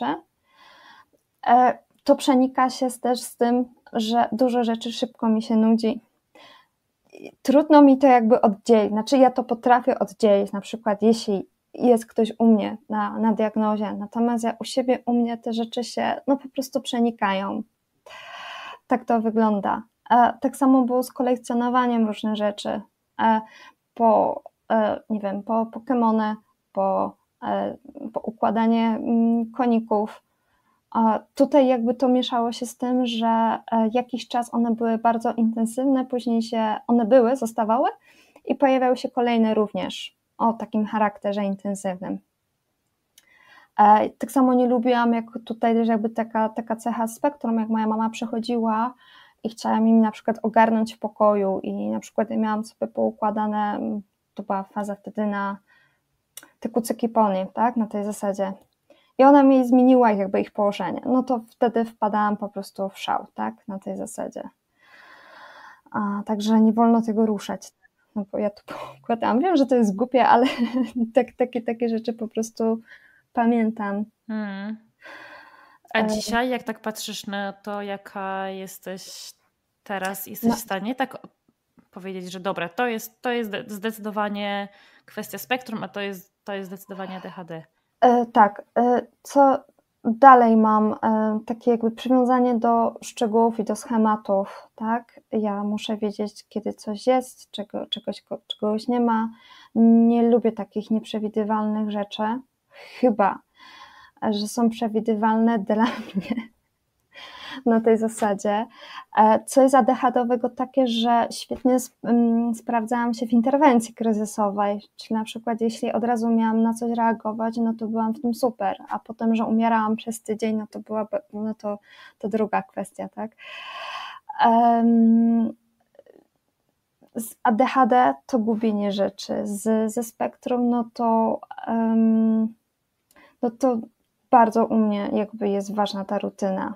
Speaker 1: to przenika się też z tym, że dużo rzeczy szybko mi się nudzi. Trudno mi to jakby oddzielić, znaczy ja to potrafię oddzielić, na przykład jeśli jest ktoś u mnie na diagnozie, natomiast u siebie, u mnie te rzeczy się po prostu przenikają. Tak to wygląda. Tak samo było z kolekcjonowaniem różnych rzeczy. Po Pokemony, po układanie koników. Tutaj jakby to mieszało się z tym, że jakiś czas one były bardzo intensywne, później zostawały i pojawiały się kolejne również o takim charakterze intensywnym. Tak samo nie lubiłam, jak tutaj też jakby taka cecha spektrum, jak moja mama przychodziła i chciałam im na przykład ogarnąć w pokoju i na przykład miałam sobie poukładane, to była faza wtedy na te kucyki pony, tak, na tej zasadzie. I ona mi zmieniła jakby ich położenie. No to wtedy wpadałam po prostu w szał, tak, na tej zasadzie. Także nie wolno tego ruszać. No bo ja tu poukładałam. Wiem, że to jest głupie, ale takie rzeczy po prostu pamiętam.
Speaker 2: A dzisiaj, jak tak patrzysz na to, jaka jesteś teraz, jesteś w stanie tak powiedzieć, że dobra, to jest zdecydowanie kwestia spektrum, a to jest zdecydowanie ADHD.
Speaker 1: Tak. Co dalej mam? Takie jakby przywiązanie do szczegółów i do schematów, tak? Ja muszę wiedzieć, kiedy coś jest, czegoś nie ma. Nie lubię takich nieprzewidywalnych rzeczy, chyba że są przewidywalne dla mnie na tej zasadzie. Co jest ADHD-owego takie, że świetnie sprawdzałam się w interwencji kryzysowej, czyli na przykład jeśli od razu miałam na coś reagować, no to byłam w tym super, a potem, że umierałam przez tydzień, to druga kwestia, tak? Z ADHD to gubienie rzeczy, ze spektrum, to bardzo u mnie jakby jest ważna ta rutyna.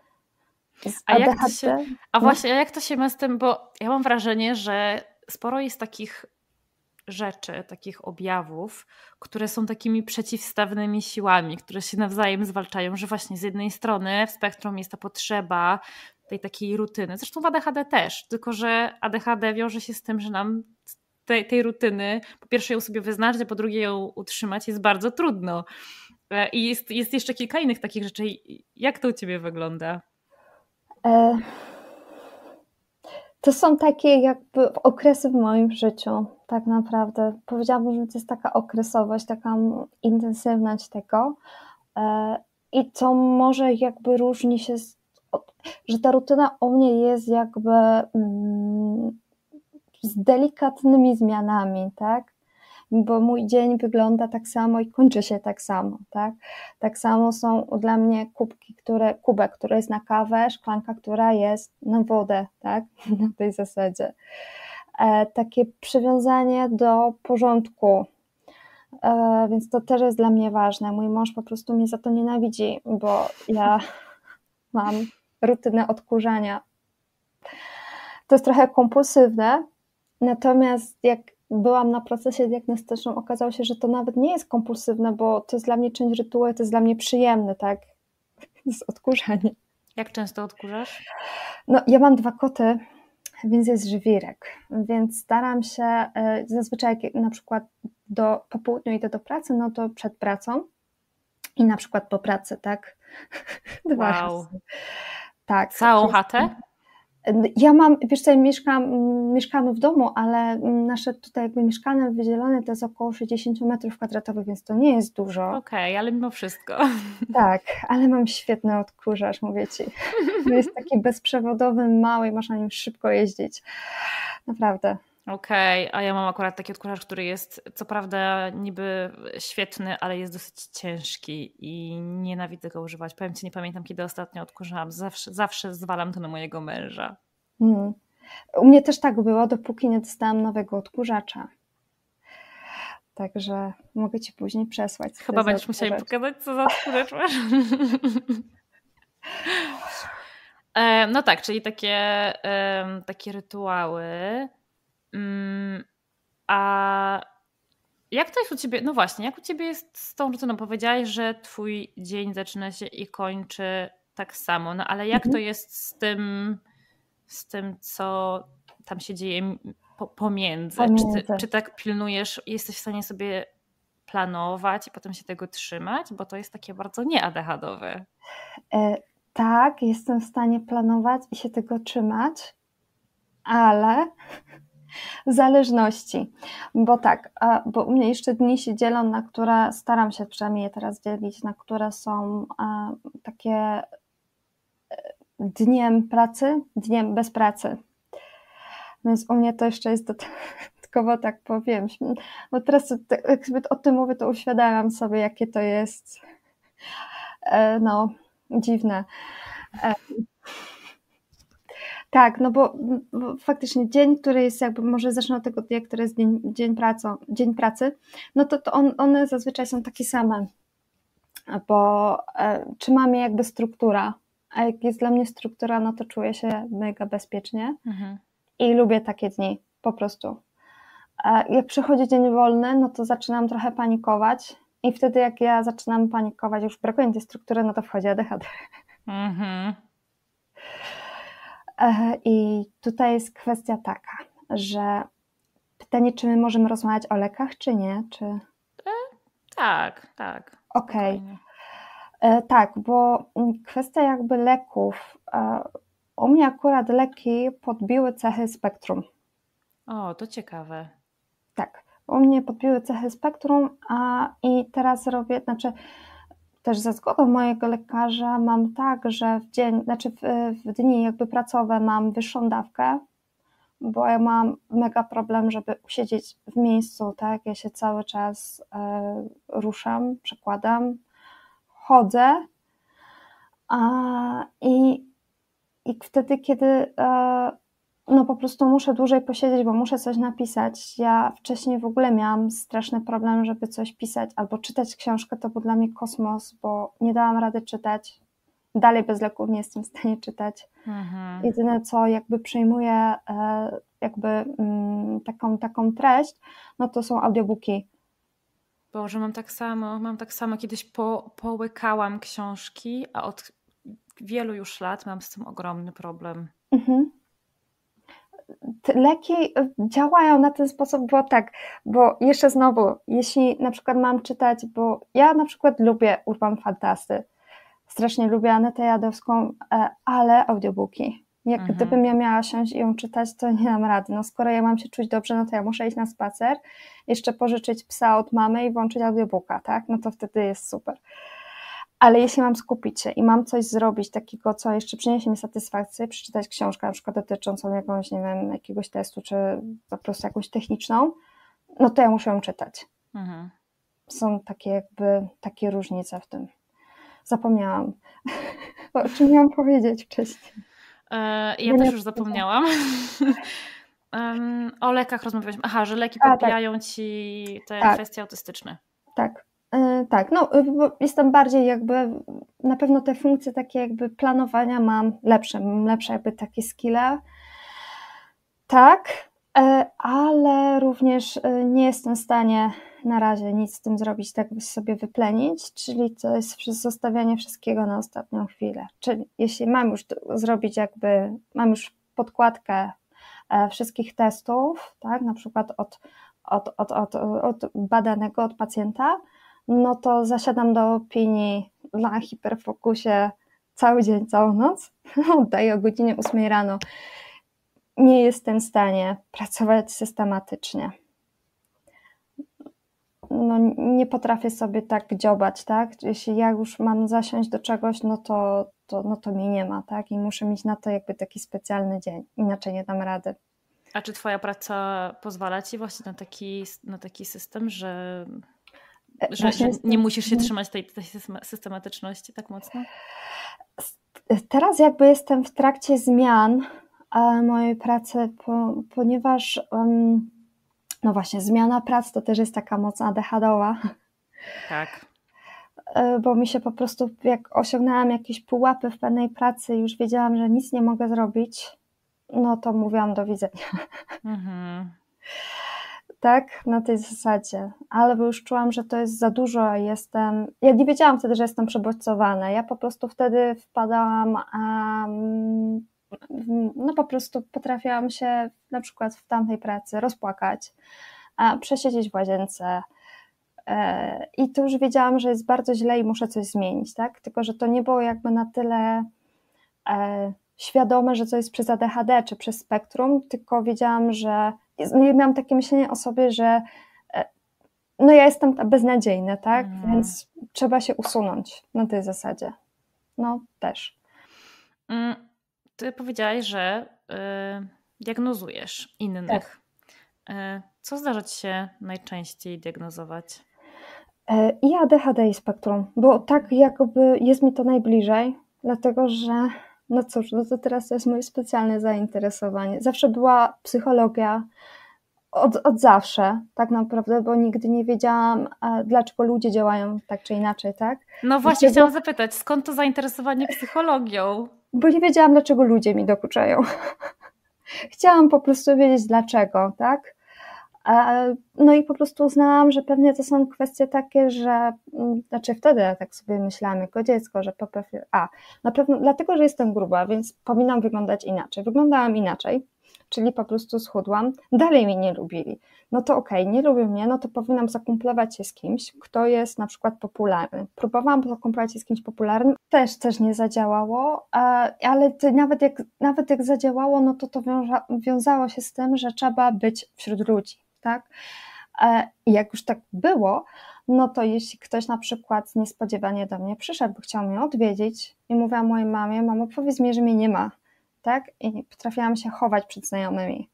Speaker 2: Właśnie, jak to się ma z tym, bo ja mam wrażenie, że sporo jest takich rzeczy, takich objawów, które są takimi przeciwstawnymi siłami, które się nawzajem zwalczają, że właśnie z jednej strony w spektrum jest ta potrzeba tej takiej rutyny, zresztą w ADHD też, tylko że ADHD wiąże się z tym, że nam tej rutyny, po pierwsze ją sobie wyznaczyć, a po drugie ją utrzymać jest bardzo trudno. I jest jeszcze kilka innych takich rzeczy. Jak to u ciebie wygląda?
Speaker 1: To są takie jakby okresy w moim życiu, tak naprawdę. Powiedziałabym, że to jest taka okresowość, taka intensywność tego. I to może jakby różni się, że ta rutyna u mnie jest jakby z delikatnymi zmianami, tak? Bo mój dzień wygląda tak samo i kończy się tak samo, tak? Tak samo są dla mnie kubek, który jest na kawę, szklanka, która jest na wodę, tak? Na tej zasadzie. Takie przywiązanie do porządku, więc to też jest dla mnie ważne. Mój mąż po prostu mnie za to nienawidzi, bo ja mam rutynę odkurzania. To jest trochę kompulsywne, natomiast jak byłam na procesie diagnostycznym, okazało się, że to nawet nie jest kompulsywne, bo to jest dla mnie część rytuału, to jest dla mnie przyjemne, tak? To jest odkurzanie.
Speaker 2: Jak często odkurzasz?
Speaker 1: No, ja mam 2 koty, więc jest żwirek, więc staram się, zazwyczaj jak na przykład po południu idę do pracy, no to przed pracą i na przykład po pracy, tak? 2
Speaker 2: Wow.
Speaker 1: razy. Tak.
Speaker 2: Całą chatę?
Speaker 1: Ja mam, wiesz co, mieszkamy w domu, ale nasze tutaj jakby mieszkanie wydzielone to jest około 60 m², więc to nie jest dużo.
Speaker 2: Okej, ale mimo wszystko.
Speaker 1: Tak, ale mam świetny odkurzacz, mówię Ci. To jest taki bezprzewodowy, mały i można nim szybko jeździć. Naprawdę.
Speaker 2: Okej, a ja mam akurat taki odkurzacz, który jest co prawda niby świetny, ale jest dosyć ciężki i nienawidzę go używać. Powiem Ci, nie pamiętam kiedy ostatnio odkurzałam. Zawsze zwalam to na mojego męża.
Speaker 1: U mnie też tak było, dopóki nie dostałam nowego odkurzacza. Także mogę Ci później przesłać.
Speaker 2: Chyba będziesz musiała mi pokazać, co za odkurzacz masz. No tak, czyli takie rytuały. A jak to jest u Ciebie? No właśnie, jak u Ciebie jest z tą rutyną? Powiedziałaś, że Twój dzień zaczyna się i kończy tak samo, no ale jak to jest z tym, co tam się dzieje pomiędzy? Czy tak pilnujesz, jesteś w stanie sobie planować i potem się tego trzymać? Bo to jest takie bardzo nieADHD-owe.
Speaker 1: Tak, jestem w stanie planować i się tego trzymać, ale w zależności, bo u mnie jeszcze dni się dzielą, na które staram się przynajmniej je teraz dzielić, na które są takie dniem pracy, dniem bez pracy. Więc u mnie to jeszcze jest dodatkowo, tak powiem, bo teraz jak zbyt o tym mówię, to uświadamiam sobie, jakie to jest dziwne. Tak, no bo faktycznie dzień, który jest jakby, może zacznę od tego dnia, który jest dzień pracy, no to one zazwyczaj są takie same, bo trzyma mnie jakby struktura, a jak jest dla mnie struktura, no to czuję się mega bezpiecznie i lubię takie dni, po prostu. Jak przychodzi dzień wolny, no to zaczynam trochę panikować i wtedy jak ja zaczynam panikować, już brakuje mi tej struktury, no to wchodzi ADHD. I tutaj jest kwestia taka, że pytanie, czy my możemy rozmawiać o lekach, czy nie?
Speaker 2: Tak.
Speaker 1: Okej. Tak, bo kwestia jakby leków, u mnie akurat leki podbiły cechy spektrum.
Speaker 2: O, to ciekawe.
Speaker 1: Tak, u mnie podbiły cechy spektrum, i teraz robię, też za zgodą mojego lekarza mam tak, że w dni jakby pracowe mam wyższą dawkę, bo ja mam mega problem, żeby usiedzieć w miejscu, tak? Ja się cały czas ruszam, przekładam, chodzę i wtedy, kiedy po prostu muszę dłużej posiedzieć, bo muszę coś napisać. Ja wcześniej w ogóle miałam straszny problem, żeby coś pisać albo czytać książkę, to był dla mnie kosmos, bo nie dałam rady czytać. Dalej bez leków nie jestem w stanie czytać. Jedyne co jakby przyjmuję taką treść, no to są audiobooki.
Speaker 2: Boże, mam tak samo. Kiedyś połykałam książki, a od wielu już lat mam z tym ogromny problem.
Speaker 1: Leki działają na ten sposób, bo jeszcze znowu, jeśli na przykład mam czytać, bo ja na przykład lubię Urban Fantasy, strasznie lubię Anetę Jadowską, ale audiobooki. Gdybym ja miała siąść i ją czytać, to nie dam rady. No skoro ja mam się czuć dobrze, no to ja muszę iść na spacer, jeszcze pożyczyć psa od mamy i włączyć audiobooka, tak? No to wtedy jest super. Ale jeśli mam skupić się i mam coś zrobić takiego, co jeszcze przyniesie mi satysfakcję, przeczytać książkę na przykład dotyczącą jakąś, nie wiem, jakiegoś testu, czy po prostu jakąś techniczną, no to ja muszę ją czytać. Są takie różnice w tym. Zapomniałam. O czym miałam powiedzieć wcześniej?
Speaker 2: Ja też już zapomniałam. O lekach rozmawialiśmy. Aha, że leki podbijają ci te kwestie autystyczne.
Speaker 1: Tak, no jestem bardziej na pewno te funkcje takie jakby planowania mam lepsze jakby takie skille. Tak, ale również nie jestem w stanie na razie nic z tym zrobić, tak by sobie wyplenić, czyli to jest zostawianie wszystkiego na ostatnią chwilę. Czyli jeśli mam już zrobić mam już podkładkę wszystkich testów, tak, na przykład od badanego, od pacjenta, no to zasiadam do opinii na hiperfokusie cały dzień, całą noc, oddaję o godzinie 8 rano. Nie jestem w stanie pracować systematycznie. No, nie potrafię sobie tak dziobać, tak? Jeśli ja już mam zasiąść do czegoś, no to mnie nie ma, tak? I muszę mieć na to jakby taki specjalny dzień, inaczej nie dam rady.
Speaker 2: A czy twoja praca pozwala ci właśnie na taki system, że nie musisz się trzymać tej systematyczności tak mocno?
Speaker 1: Teraz jakby jestem w trakcie zmian mojej pracy, ponieważ no właśnie, zmiana prac to też jest taka moc ADHD-owa.
Speaker 2: Tak.
Speaker 1: Bo mi się po prostu, jak osiągnęłam jakieś pułapy w pewnej pracy i już wiedziałam, że nic nie mogę zrobić, no to mówiłam do widzenia. Mhm. Tak, na tej zasadzie. Ale bo już czułam, że to jest za dużo. Ja nie wiedziałam wtedy, że jestem przebodźcowana. Ja po prostu wtedy wpadałam, no po prostu potrafiłam się na przykład w tamtej pracy rozpłakać, przesiedzieć w łazience. I to już wiedziałam, że jest bardzo źle i muszę coś zmienić, tak? Tylko że to nie było jakby na tyle świadome, że to jest przez ADHD czy przez spektrum, tylko wiedziałam, że miałam takie myślenie o sobie, że no ja jestem beznadziejna, tak? Więc trzeba się usunąć na tej zasadzie. No też.
Speaker 2: Ty powiedziałaś, że diagnozujesz innych. Tak. Co zdarza ci się najczęściej diagnozować?
Speaker 1: I ADHD i spektrum, bo tak jakby jest mi to najbliżej, dlatego że no cóż, no to teraz to jest moje specjalne zainteresowanie. Zawsze była psychologia, od zawsze tak naprawdę, bo nigdy nie wiedziałam, dlaczego ludzie działają tak czy inaczej, tak?
Speaker 2: No właśnie chciałam zapytać, skąd to zainteresowanie psychologią?
Speaker 1: Bo nie wiedziałam, dlaczego ludzie mi dokuczają. Chciałam po prostu wiedzieć dlaczego, tak? No i po prostu uznałam, że pewnie to są kwestie takie, że znaczy wtedy tak sobie myślałam jako dziecko, że na pewno dlatego, że jestem gruba, więc powinnam wyglądać inaczej. Wyglądałam inaczej, czyli po prostu schudłam, dalej mnie nie lubili. No to okej, nie lubią mnie, no to powinnam zakumplować się z kimś, kto jest na przykład popularny. Próbowałam zakumplować się z kimś popularnym, też nie zadziałało, ale nawet jak zadziałało, no to wiązało się z tym, że trzeba być wśród ludzi, tak? I jak już tak było, no to jeśli ktoś na przykład niespodziewanie do mnie przyszedł, bo chciał mnie odwiedzić i mówiła mojej mamie, mamo, powiedz mi, że mnie nie ma, tak? I potrafiłam się chować przed znajomymi.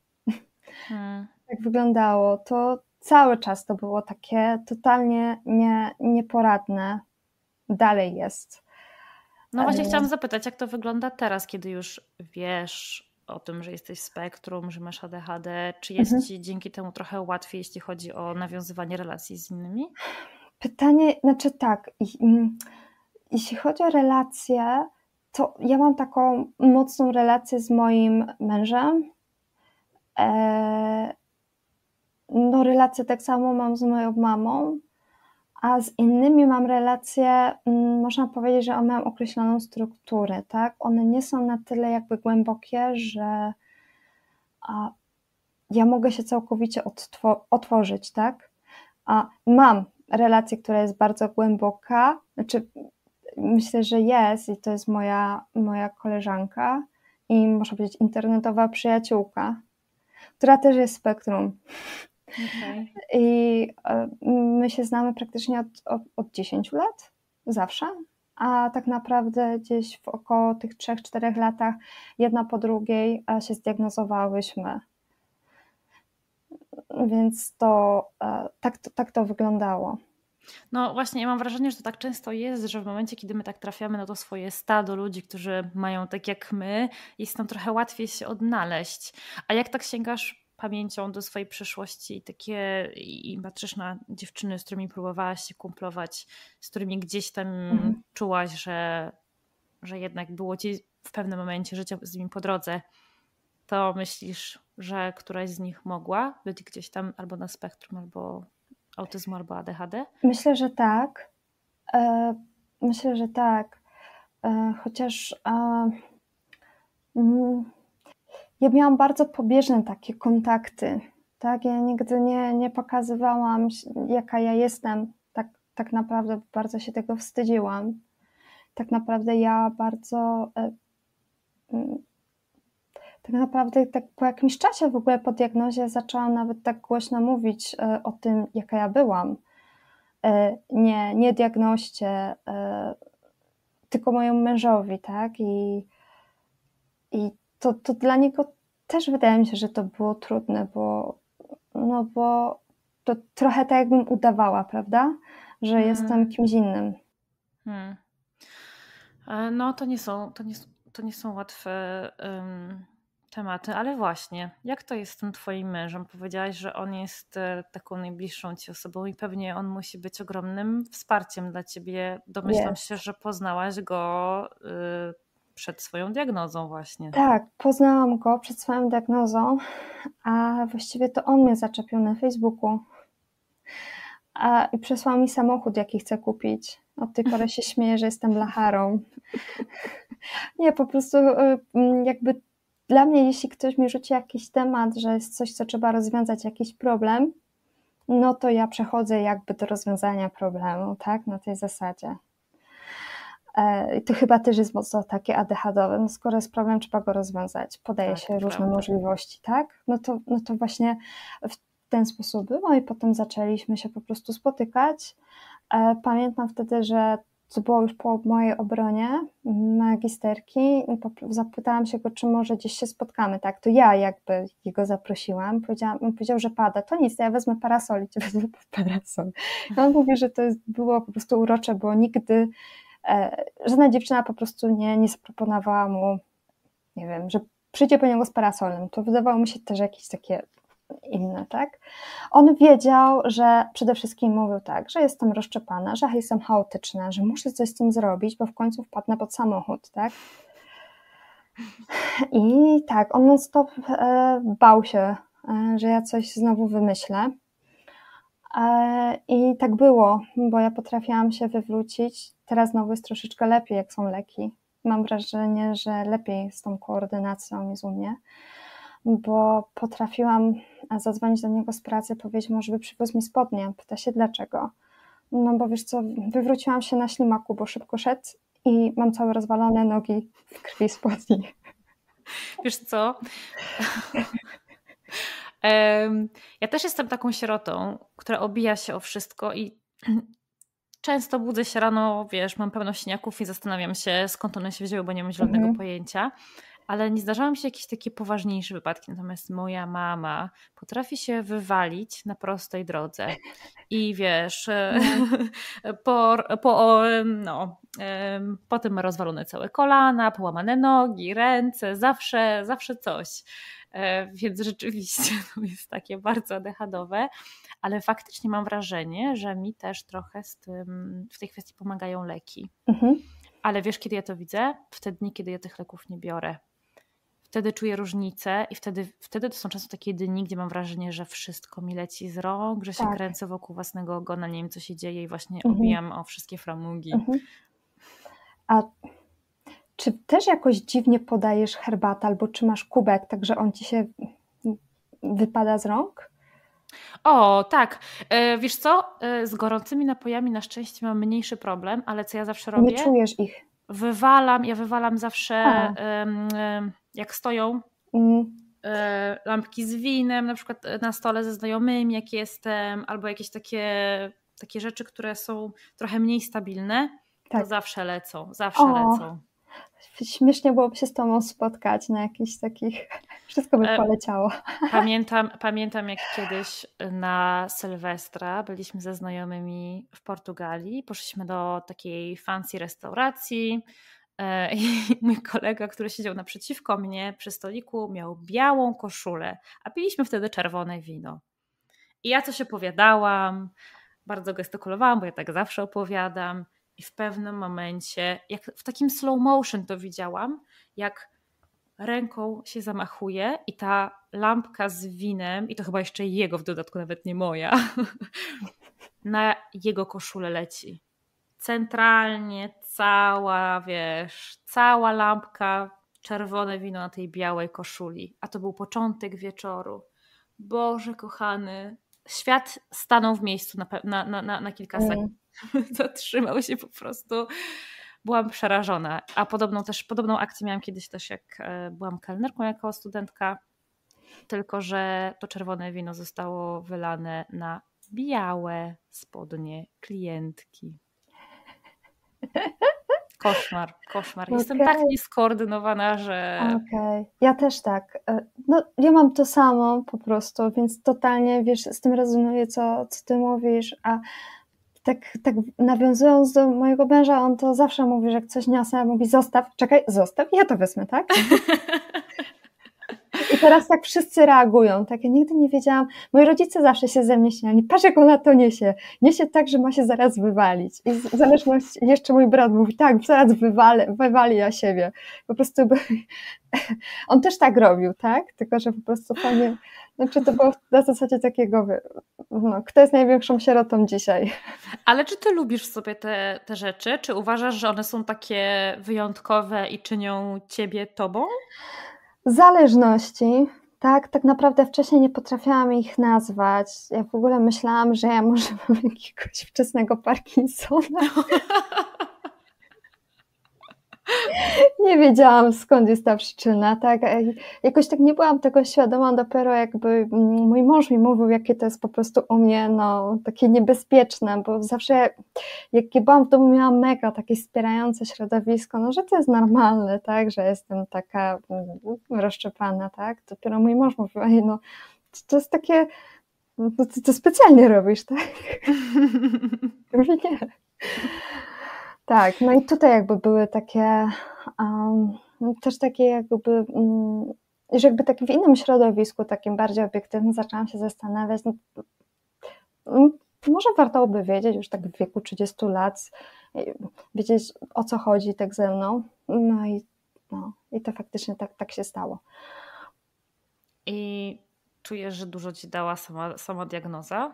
Speaker 1: Tak wyglądało. To cały czas to było takie totalnie nieporadne. Dalej jest.
Speaker 2: No właśnie chciałam zapytać, jak to wygląda teraz, kiedy już wiesz o tym, że jesteś w spektrum, że masz ADHD. Czy jest ci dzięki temu trochę łatwiej, jeśli chodzi o nawiązywanie relacji z innymi?
Speaker 1: Pytanie, znaczy tak, jeśli chodzi o relacje, to ja mam taką mocną relację z moim mężem. No relację tak samo mam z moją mamą, a z innymi mam relacje, można powiedzieć, że one mają określoną strukturę, tak? One nie są na tyle jakby głębokie, że ja mogę się całkowicie otworzyć, tak? A mam relację, która jest bardzo głęboka, znaczy myślę, że jest i to jest moja koleżanka i można powiedzieć internetowa przyjaciółka, która też jest spektrum. Okay. I my się znamy praktycznie od 10 lat, zawsze, a tak naprawdę gdzieś w około tych 3-4 latach jedna po drugiej się zdiagnozowałyśmy. Więc tak to wyglądało.
Speaker 2: No właśnie, ja mam wrażenie, że to tak często jest, że w momencie, kiedy my tak trafiamy na to swoje stado ludzi, którzy mają tak jak my, jest nam trochę łatwiej się odnaleźć. A jak tak sięgasz pamięcią do swojej przeszłości i patrzysz na dziewczyny, z którymi próbowałaś się kumplować, z którymi gdzieś tam czułaś, że jednak było ci w pewnym momencie życia z nimi po drodze, to myślisz, że któraś z nich mogła być gdzieś tam albo na spektrum, albo autyzmu, albo ADHD?
Speaker 1: Myślę, że tak. Myślę, że tak. Chociaż ja miałam bardzo pobieżne takie kontakty. Tak? Ja nigdy nie pokazywałam, jaka ja jestem. Tak naprawdę bardzo się tego wstydziłam. Tak naprawdę ja bardzo... Tak naprawdę tak po jakimś czasie w ogóle po diagnozie zaczęłam nawet tak głośno mówić o tym, jaka ja byłam. Nie diagnoście, tylko mojemu mężowi, tak? I to dla niego też wydaje mi się, że to było trudne, bo to trochę tak jakbym udawała, prawda? Że jestem kimś innym.
Speaker 2: No to nie są łatwe tematy, ale właśnie, jak to jest z tym twoim mężem? Powiedziałaś, że on jest taką najbliższą ci osobą i pewnie on musi być ogromnym wsparciem dla ciebie. Domyślam się, że poznałaś go przed swoją diagnozą właśnie.
Speaker 1: Tak, poznałam go przed swoją diagnozą, a właściwie to on mnie zaczepił na Facebooku i przesłał mi samochód, jaki chcę kupić. Od tej pory się śmieję, że jestem blacharą. Nie, po prostu jakby dla mnie, jeśli ktoś mi rzuci jakiś temat, że jest coś, co trzeba rozwiązać, jakiś problem, no to ja przechodzę jakby do rozwiązania problemu, tak, na tej zasadzie. To chyba też jest mocno takie ADHD-owe, no skoro jest problem, trzeba go rozwiązać, podaje się różne możliwości, tak, no to właśnie w ten sposób było i potem zaczęliśmy się po prostu spotykać. Pamiętam wtedy, że to było już po mojej obronie magisterki i zapytałam się go, czy może gdzieś się spotkamy, tak, to ja jakby jego zaprosiłam, powiedział, że pada, to nic, to ja wezmę parasol i cię wezmę pod parasol. I on mówi, że to było po prostu urocze, bo nigdy żadna dziewczyna po prostu nie zaproponowała mu, nie wiem, że przyjdzie po niego z parasolem, to wydawało mi się też jakieś takie inne, tak? On wiedział, że przede wszystkim mówił tak, że jestem rozszczepana, że jestem chaotyczna, że muszę coś z tym zrobić, bo w końcu wpadnę pod samochód, tak? I tak, on non-stop bał się, że ja coś znowu wymyślę. I tak było, bo ja potrafiłam się wywrócić. Teraz znowu jest troszeczkę lepiej, jak są leki. Mam wrażenie, że lepiej z tą koordynacją jest u mnie, bo potrafiłam zadzwonić do niego z pracy, powiedzieć mu, żeby przywiózł mi spodnie. Pyta się dlaczego. No bo wiesz co, wywróciłam się na ślimaku, bo szybko szedł i mam całe rozwalone nogi w krwi spodni.
Speaker 2: Wiesz co? Ja też jestem taką sierotą, która obija się o wszystko i często budzę się rano, wiesz, mam pełno siniaków i zastanawiam się, skąd one się wzięły, bo nie mam zielonego pojęcia. Ale nie zdarzały mi się jakieś takie poważniejsze wypadki. Natomiast moja mama potrafi się wywalić na prostej drodze. I wiesz, potem ma rozwalone całe kolana, połamane nogi, ręce, zawsze coś. Więc rzeczywiście to jest takie bardzo ADHD-owe, ale faktycznie mam wrażenie, że mi też trochę w tej kwestii pomagają leki. Ale wiesz, kiedy ja to widzę? W te dni, kiedy ja tych leków nie biorę. Wtedy czuję różnicę i wtedy to są często takie dni, gdzie mam wrażenie, że wszystko mi leci z rąk, że się kręcę wokół własnego ogona, nie wiem co się dzieje i właśnie obijam o wszystkie framugi.
Speaker 1: A czy też jakoś dziwnie podajesz herbatę albo czy masz kubek, tak że on ci się wypada z rąk?
Speaker 2: O, tak. Wiesz co? Z gorącymi napojami na szczęście mam mniejszy problem, ale co ja zawsze robię?
Speaker 1: Nie czujesz ich?
Speaker 2: Ja wywalam zawsze, jak stoją lampki z winem, na przykład na stole ze znajomymi, jak jestem, albo jakieś takie rzeczy, które są trochę mniej stabilne, to zawsze lecą.
Speaker 1: Śmiesznie byłoby się z tobą spotkać na jakichś takich, wszystko by poleciało.
Speaker 2: Pamiętam jak kiedyś na Sylwestra byliśmy ze znajomymi w Portugalii, poszliśmy do takiej fancy restauracji i mój kolega, który siedział naprzeciwko mnie przy stoliku, miał białą koszulę, a piliśmy wtedy czerwone wino. I ja coś opowiadałam, bardzo gestykulowałam, bo ja tak zawsze opowiadam. I w pewnym momencie, jak w takim slow motion to widziałam, jak ręką się zamachuje i ta lampka z winem, i to chyba jeszcze jego w dodatku, nawet nie moja, na jego koszulę leci. Centralnie cała, cała lampka, czerwone wino na tej białej koszuli. A to był początek wieczoru. Boże kochany, świat stanął w miejscu na kilka sekund. Zatrzymał się po prostu. Byłam przerażona. A podobną akcję miałam kiedyś też, jak byłam kelnerką jako studentka, tylko że to czerwone wino zostało wylane na białe spodnie klientki. Koszmar. Jestem tak nieskoordynowana, że...
Speaker 1: Okej. Ja też tak. No, ja mam to samo po prostu, więc totalnie, wiesz, z tym rezonuję, co ty mówisz, a tak nawiązując do mojego męża, on to zawsze mówi, że jak coś niosę, mówi zostaw, ja to wezmę, tak? I teraz tak wszyscy reagują, tak? Ja nigdy nie wiedziałam, moi rodzice zawsze się ze mnie śmiali, patrz jak ona to niesie tak, że ma się zaraz wywalić i w zależności, jeszcze mój brat mówi, tak, zaraz wywali na siebie, po prostu on też tak robił, tak? Tylko, że po prostu fajnie, znaczy to było na zasadzie takiego, no, kto jest największą sierotą dzisiaj.
Speaker 2: Ale czy ty lubisz w sobie te rzeczy? Czy uważasz, że one są takie wyjątkowe i czynią ciebie tobą?
Speaker 1: W zależności, tak naprawdę wcześniej nie potrafiłam ich nazwać. Ja w ogóle myślałam, że ja może mam jakiegoś wczesnego Parkinsona. Nie wiedziałam, skąd jest ta przyczyna, tak? Jakoś tak nie byłam tego świadoma, dopiero jakby mój mąż mi mówił, jakie to jest po prostu u mnie, no, takie niebezpieczne, bo zawsze jak byłam w domu, miałam mega takie wspierające środowisko, no, że to jest normalne, tak? Że jestem taka rozszczepana, tak? Dopiero mój mąż mówił, ej, no, to jest takie, no, to specjalnie robisz, tak? Mówię, nie. Tak, no i tutaj jakby były takie, też takie jakby, że jakby tak w innym środowisku, takim bardziej obiektywnym, zaczęłam się zastanawiać, no, może warto by wiedzieć już tak w wieku 30 lat, wiedzieć o co chodzi tak ze mną, no i to faktycznie tak się stało.
Speaker 2: I czujesz, że dużo ci dała sama diagnoza?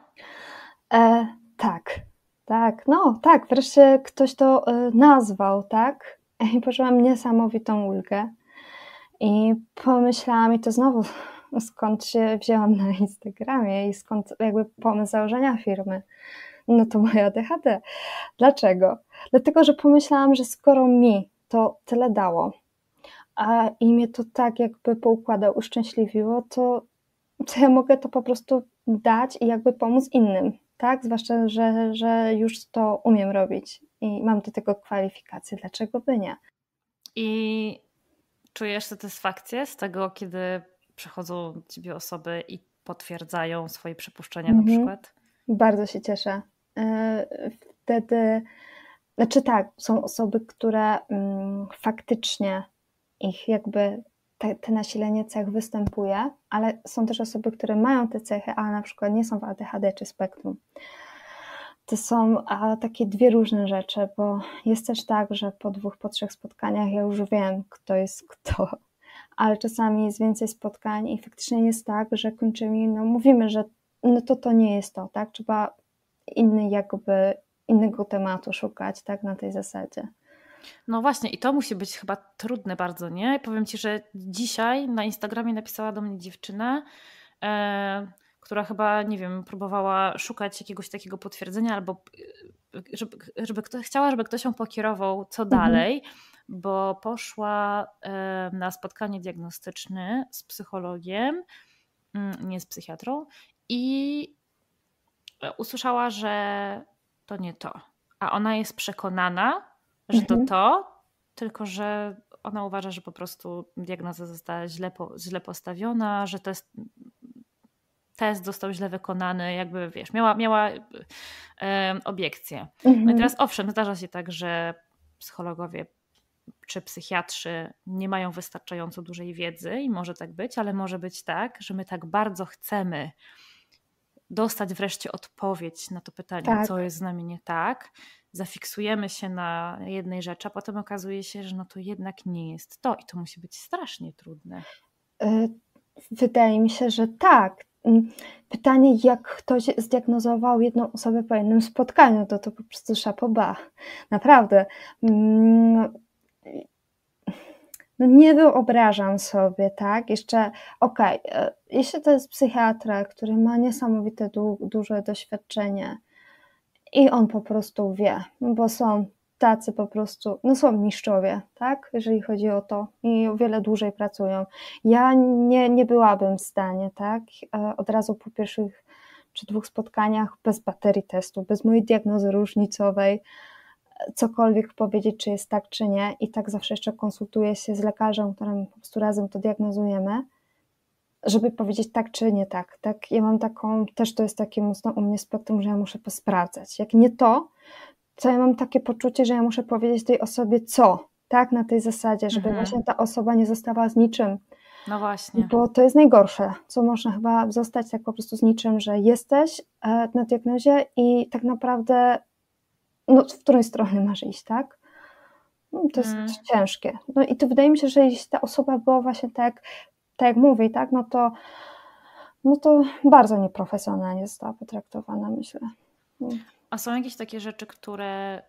Speaker 1: Tak, wreszcie ktoś to nazwał, tak? I poczułam niesamowitą ulgę. I pomyślałam, i to znowu skąd się wzięłam na Instagramie i skąd jakby pomysł założenia firmy. No to moje ADHD. Dlaczego? Dlatego, że pomyślałam, że skoro mi to tyle dało, i mnie to tak jakby poukładał, uszczęśliwiło, to ja mogę to po prostu dać i jakby pomóc innym. Tak, zwłaszcza, że już to umiem robić i mam do tego kwalifikacje, dlaczego by nie?
Speaker 2: I czujesz satysfakcję z tego, kiedy przychodzą do ciebie osoby i potwierdzają swoje przypuszczenia na przykład?
Speaker 1: Bardzo się cieszę. Wtedy, znaczy tak, są osoby, które faktycznie ich jakby te nasilenie cech występuje, ale są też osoby, które mają te cechy, ale na przykład nie są w ADHD czy spektrum. To są takie dwie różne rzeczy, bo jest też tak, że po 2, po 3 spotkaniach ja już wiem, kto jest kto, ale czasami jest więcej spotkań i faktycznie jest tak, że kończymy, no mówimy, że no to nie jest to, tak? Trzeba innego tematu szukać, tak? Na tej zasadzie.
Speaker 2: No właśnie i to musi być chyba trudne bardzo, nie? I powiem ci, że dzisiaj na Instagramie napisała do mnie dziewczyna, która chyba, nie wiem, próbowała szukać jakiegoś takiego potwierdzenia albo chciała, żeby ktoś ją pokierował, co dalej, bo poszła na spotkanie diagnostyczne z psychologiem, nie z psychiatrą i usłyszała, że to nie to. A ona jest przekonana, że to, tylko że ona uważa, że po prostu diagnoza została źle postawiona, że test został źle wykonany, jakby wiesz, miała obiekcję. No i teraz owszem, zdarza się tak, że psychologowie czy psychiatrzy nie mają wystarczająco dużej wiedzy i może tak być, ale może być tak, że my tak bardzo chcemy
Speaker 3: dostać wreszcie odpowiedź na to pytanie,
Speaker 1: Tak.
Speaker 3: co jest z nami nie tak, zafiksujemy się na jednej rzeczy, a potem okazuje się, że no to jednak nie jest to i to musi być strasznie trudne.
Speaker 1: Wydaje mi się, że tak. Pytanie, jak ktoś zdiagnozował jedną osobę po jednym spotkaniu, to po prostu chapeau bas. Naprawdę. No nie wyobrażam sobie, tak? Jeszcze, jeśli to jest psychiatra, który ma niesamowite duże doświadczenie i on po prostu wie, bo są tacy po prostu, no są mistrzowie, tak? Jeżeli chodzi o to i o wiele dłużej pracują. Ja nie byłabym w stanie, tak? Od razu po pierwszych czy 2 spotkaniach bez baterii testu, bez mojej diagnozy różnicowej, cokolwiek powiedzieć, czy jest tak, czy nie. I tak zawsze jeszcze konsultuję się z lekarzem, którym po prostu razem to diagnozujemy, żeby powiedzieć tak, czy nie tak. Tak, ja mam taką, też to jest takie mocno u mnie spektrum, że ja muszę posprawdzać. Jak nie to ja mam takie poczucie, że ja muszę powiedzieć tej osobie co, tak, na tej zasadzie, żeby właśnie ta osoba nie została z niczym.
Speaker 3: No właśnie.
Speaker 1: Bo to jest najgorsze, co można chyba zostać tak po prostu z niczym, że jesteś na diagnozie i tak naprawdę no, w której stronę masz iść, tak? No, to jest ciężkie. No i to wydaje mi się, że jeśli ta osoba była właśnie tak jak mówi, tak, no to bardzo nieprofesjonalnie została potraktowana, myślę.
Speaker 3: A są jakieś takie rzeczy, które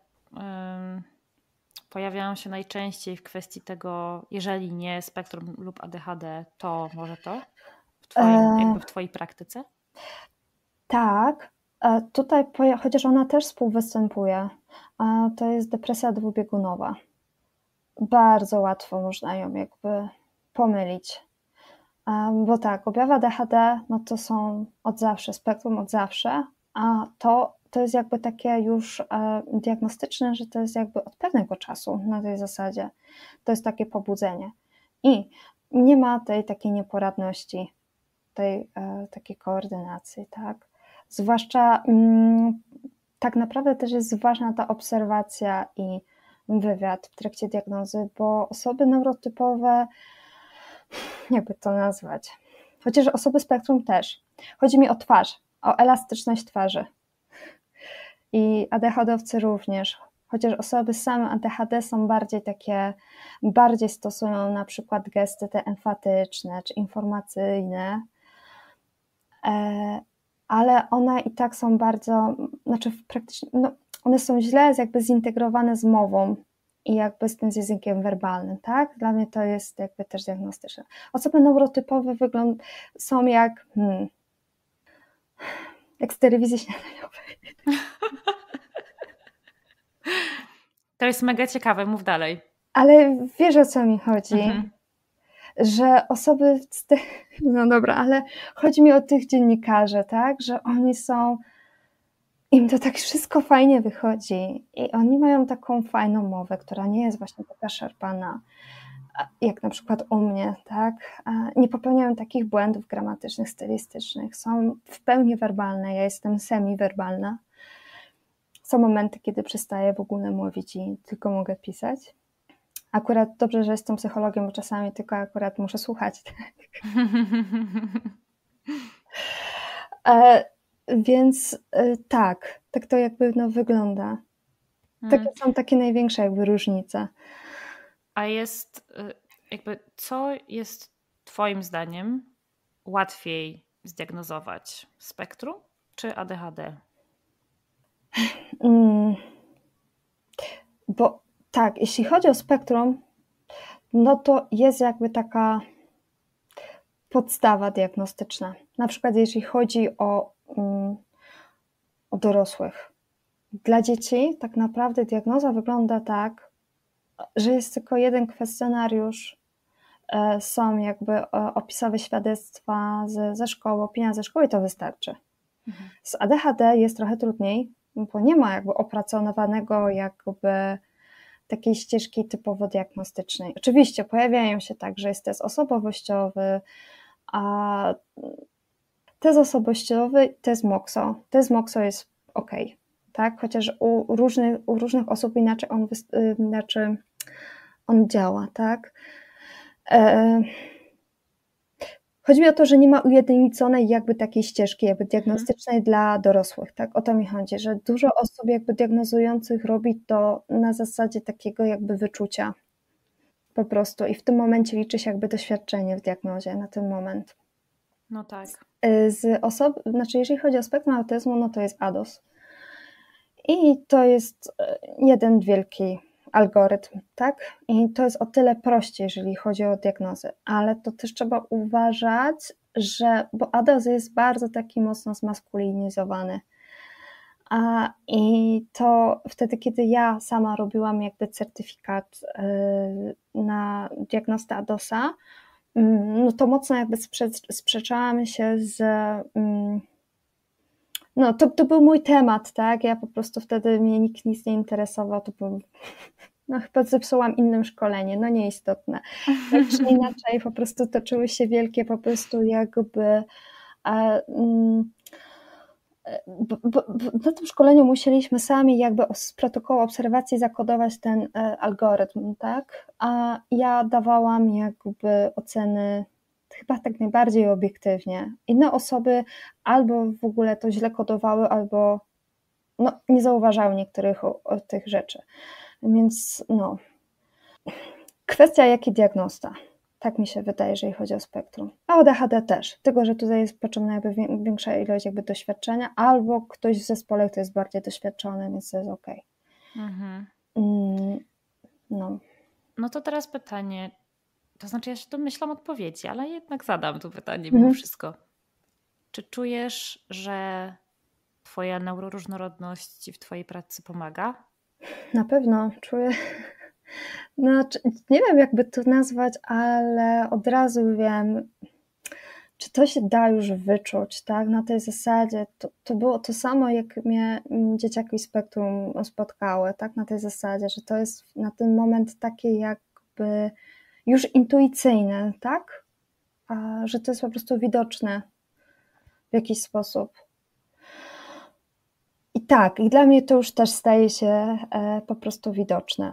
Speaker 3: pojawiają się najczęściej w kwestii tego, jeżeli nie spektrum lub ADHD, to może to w twojej praktyce?
Speaker 1: Tak. Tutaj, chociaż ona też współwystępuje, to jest depresja dwubiegunowa. Bardzo łatwo można ją jakby pomylić. Bo tak, objawy ADHD, no to są od zawsze, spektrum od zawsze, a to jest jakby takie już diagnostyczne, że to jest jakby od pewnego czasu na tej zasadzie. To jest takie pobudzenie. I nie ma tej takiej nieporadności, tej takiej koordynacji, tak? Zwłaszcza tak naprawdę też jest ważna ta obserwacja i wywiad w trakcie diagnozy, bo osoby neurotypowe, jakby to nazwać, chociaż osoby spektrum też. Chodzi mi o twarz, o elastyczność twarzy. I ADHD-owcy również, chociaż osoby same ADHD są bardziej stosują na przykład gesty te emfatyczne czy informacyjne, ale one i tak są bardzo, znaczy praktycznie, no, one są źle jakby zintegrowane z mową i jakby z tym językiem werbalnym, tak? Dla mnie to jest jakby też diagnostyczne. Osoby neurotypowe są jak z telewizji śniadaniowej.
Speaker 3: To jest mega ciekawe, mów dalej.
Speaker 1: Ale wiesz, o co mi chodzi? Że osoby no dobra, ale chodzi mi o tych dziennikarzy, tak? Że oni im to tak wszystko fajnie wychodzi i oni mają taką fajną mowę, która nie jest właśnie taka szarpana, jak na przykład u mnie, tak? Nie popełniają takich błędów gramatycznych, stylistycznych, są w pełni werbalne, ja jestem semi-werbalna. Są momenty, kiedy przestaję w ogóle mówić i tylko mogę pisać. Akurat dobrze, że jestem psychologiem, bo czasami tylko akurat muszę słuchać. Więc tak to jakby wygląda. Takie są takie największe jakby różnice.
Speaker 3: A co jest twoim zdaniem łatwiej zdiagnozować? Spektrum czy ADHD?
Speaker 1: Bo tak, jeśli chodzi o spektrum, no to jest jakby taka podstawa diagnostyczna. Na przykład jeśli chodzi o dorosłych. Dla dzieci tak naprawdę diagnoza wygląda tak, że jest tylko jeden kwestionariusz, są jakby opisowe świadectwa ze szkoły, opinia ze szkoły i to wystarczy. Z ADHD jest trochę trudniej, bo nie ma jakby opracowanego jakby takiej ścieżki typowo diagnostycznej. Oczywiście pojawiają się tak, że jest test osobowościowy, a test osobowościowy, test MOXO. Test MOXO jest ok, tak? Chociaż u różnych osób inaczej on działa, tak? Chodzi mi o to, że nie ma ujednoliconej jakby takiej ścieżki jakby diagnostycznej dla dorosłych, tak? O to mi chodzi, że dużo osób jakby diagnozujących robi to na zasadzie takiego jakby wyczucia po prostu i w tym momencie liczy się jakby doświadczenie w diagnozie na ten moment.
Speaker 3: No tak.
Speaker 1: Znaczy jeżeli chodzi o spektrum autyzmu, no to jest ADOS. I to jest jeden wielki algorytm, tak? I to jest o tyle prościej, jeżeli chodzi o diagnozę, ale to też trzeba uważać, bo ADOS jest bardzo taki mocno zmaskulinizowany. I to wtedy, kiedy ja sama robiłam jakby certyfikat na diagnostę ADOS-a, no to mocno jakby sprzeczałam się z... No, to był mój temat, tak? Ja po prostu wtedy mnie nikt nic nie interesował, to był... No chyba zepsułam innym szkolenie, no nieistotne. Tak czy inaczej po prostu toczyły się wielkie po prostu jakby... Na tym szkoleniu musieliśmy sami jakby z protokołu obserwacji zakodować ten algorytm, tak? A ja dawałam jakby oceny chyba tak najbardziej obiektywnie. Inne osoby albo w ogóle to źle kodowały, albo no, nie zauważały niektórych tych rzeczy. Więc no, kwestia jaki diagnosta. Tak mi się wydaje, jeżeli chodzi o spektrum. A o ADHD też, tylko że tutaj jest potrzebna jakby większa ilość jakby doświadczenia, albo ktoś w zespole, kto jest bardziej doświadczony, więc to jest okej. No.
Speaker 3: No to teraz pytanie, to znaczy ja się domyślam odpowiedzi, ale jednak zadam to pytanie mimo wszystko. Czy czujesz, że twoja neuroróżnorodność ci w twojej pracy pomaga?
Speaker 1: Na pewno czuję... No, nie wiem jakby to nazwać, ale od razu wiem, czy to się da już wyczuć, tak? Na tej zasadzie to było to samo, jak mnie dzieciaki spektrum spotkały, tak? Na tej zasadzie, że to jest na ten moment takie jakby już intuicyjne, tak? A że to jest po prostu widoczne w jakiś sposób. I tak, i dla mnie to już też staje się po prostu widoczne.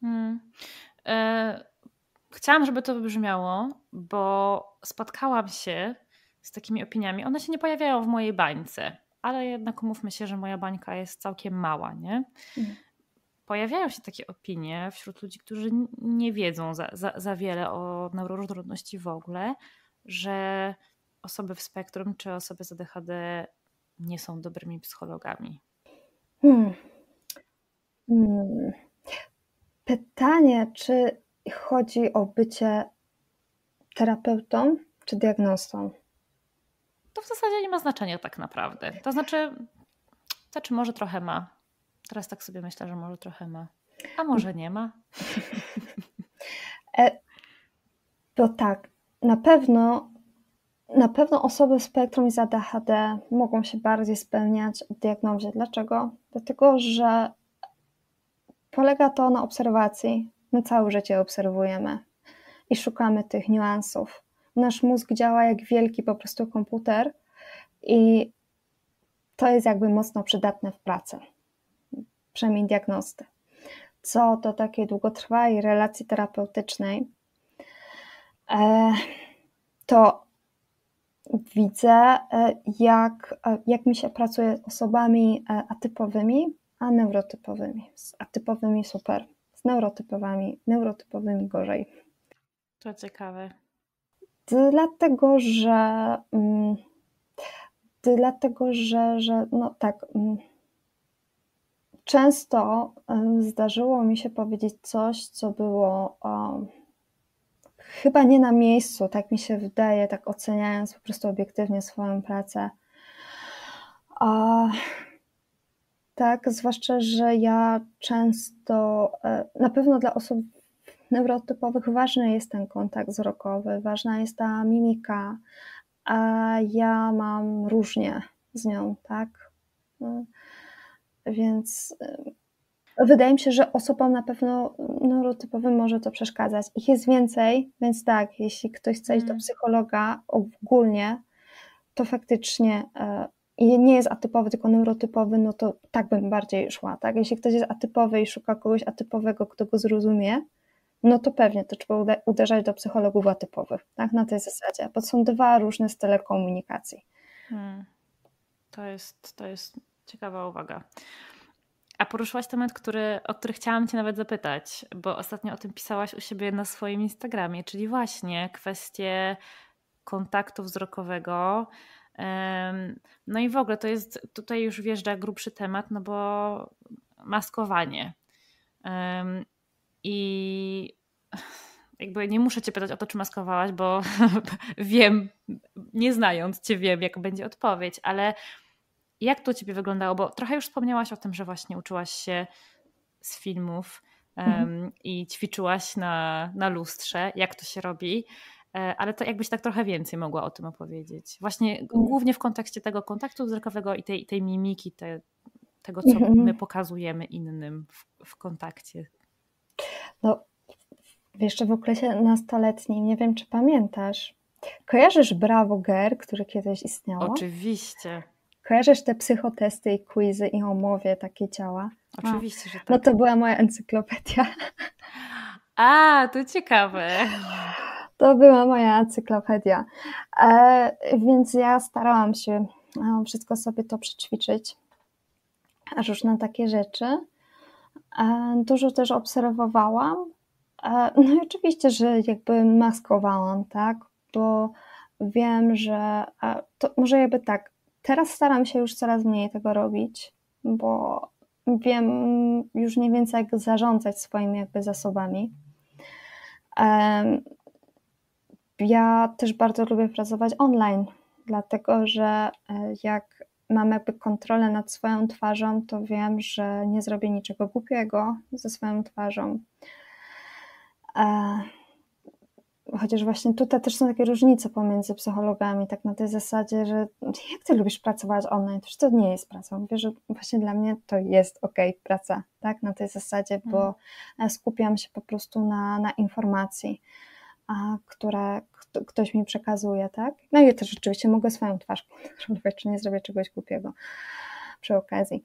Speaker 3: Chciałam, żeby to wybrzmiało, bo spotkałam się z takimi opiniami. One się nie pojawiają w mojej bańce, ale jednak umówmy się, że moja bańka jest całkiem mała, nie? Pojawiają się takie opinie wśród ludzi, którzy nie wiedzą za wiele o neuroróżnorodności w ogóle, że osoby w spektrum czy osoby z ADHD nie są dobrymi psychologami.
Speaker 1: Pytanie, czy chodzi o bycie terapeutą czy diagnostą?
Speaker 3: To w zasadzie nie ma znaczenia tak naprawdę. To znaczy może trochę ma. Teraz tak sobie myślę, że może trochę ma. A może nie ma.
Speaker 1: Bo tak, na pewno osoby z spektrum i z ADHD mogą się bardziej spełniać w diagnozie. Dlaczego? Dlatego, że polega to na obserwacji. My całe życie obserwujemy i szukamy tych niuansów. Nasz mózg działa jak wielki po prostu komputer i to jest jakby mocno przydatne w pracy, przynajmniej diagnosty. Co do takiej długotrwałej relacji terapeutycznej, to widzę, jak mi się pracuje z osobami atypowymi, a neurotypowymi. Z atypowymi super, z neurotypowymi gorzej.
Speaker 3: To ciekawe.
Speaker 1: Dlatego, że no tak, często zdarzyło mi się powiedzieć coś, co było chyba nie na miejscu, tak mi się wydaje, tak oceniając po prostu obiektywnie swoją pracę. Tak, zwłaszcza, że ja często, na pewno dla osób neurotypowych ważny jest ten kontakt wzrokowy, ważna jest ta mimika, a ja mam różnie z nią, tak? Więc wydaje mi się, że osobom na pewno neurotypowym może to przeszkadzać. Ich jest więcej, więc tak, jeśli ktoś chce iść do psychologa ogólnie, to faktycznie i nie jest atypowy, tylko neurotypowy, no to tak bym bardziej szła, tak? Jeśli ktoś jest atypowy i szuka kogoś atypowego, kto go zrozumie, no to pewnie to trzeba uderzać do psychologów atypowych, tak, na tej zasadzie, bo są dwa różne style komunikacji.
Speaker 3: To jest ciekawa uwaga. A poruszyłaś temat, o który chciałam cię nawet zapytać, bo ostatnio o tym pisałaś u siebie na swoim Instagramie, czyli właśnie kwestie kontaktu wzrokowego. No i w ogóle to jest, tutaj już wjeżdża grubszy temat, no bo maskowanie. I jakby nie muszę cię pytać o to, czy maskowałaś, bo wiem, nie znając cię, wiem, jaka będzie odpowiedź, ale jak to u ciebie wyglądało? Bo trochę już wspomniałaś o tym, że właśnie uczyłaś się z filmów i ćwiczyłaś na lustrze, jak to się robi, ale to jakbyś tak trochę więcej mogła o tym opowiedzieć. Właśnie głównie w kontekście tego kontaktu wzrokowego i tej mimiki, tego, co my pokazujemy innym w kontakcie.
Speaker 1: No, jeszcze w okresie nastoletnim, nie wiem, czy pamiętasz, kojarzysz Bravo Girl, które kiedyś istniało?
Speaker 3: Oczywiście.
Speaker 1: Kojarzysz te psychotesty i quizy i omowie takie ciała?
Speaker 3: Oczywiście, że tak.
Speaker 1: No to była moja encyklopedia.
Speaker 3: A, to ciekawe.
Speaker 1: To była moja encyklopedia. Więc ja starałam się wszystko sobie to przećwiczyć. Różne takie rzeczy. Dużo też obserwowałam. No i oczywiście, że jakby maskowałam, tak? Bo wiem, że to może jakby tak, teraz staram się już coraz mniej tego robić, bo wiem już mniej więcej jak zarządzać swoimi jakby zasobami. Ja też bardzo lubię pracować online, dlatego że jak mam jakby kontrolę nad swoją twarzą, to wiem, że nie zrobię niczego głupiego ze swoją twarzą. Chociaż właśnie tutaj też są takie różnice pomiędzy psychologami, tak na tej zasadzie, że jak ty lubisz pracować online, to nie jest praca. Mówię, że właśnie dla mnie to jest okej, praca, tak, na tej zasadzie, bo skupiam się po prostu na informacji, które ktoś mi przekazuje, tak. No i ja też rzeczywiście mogę swoją twarz kontrolować, czy nie zrobię czegoś głupiego przy okazji.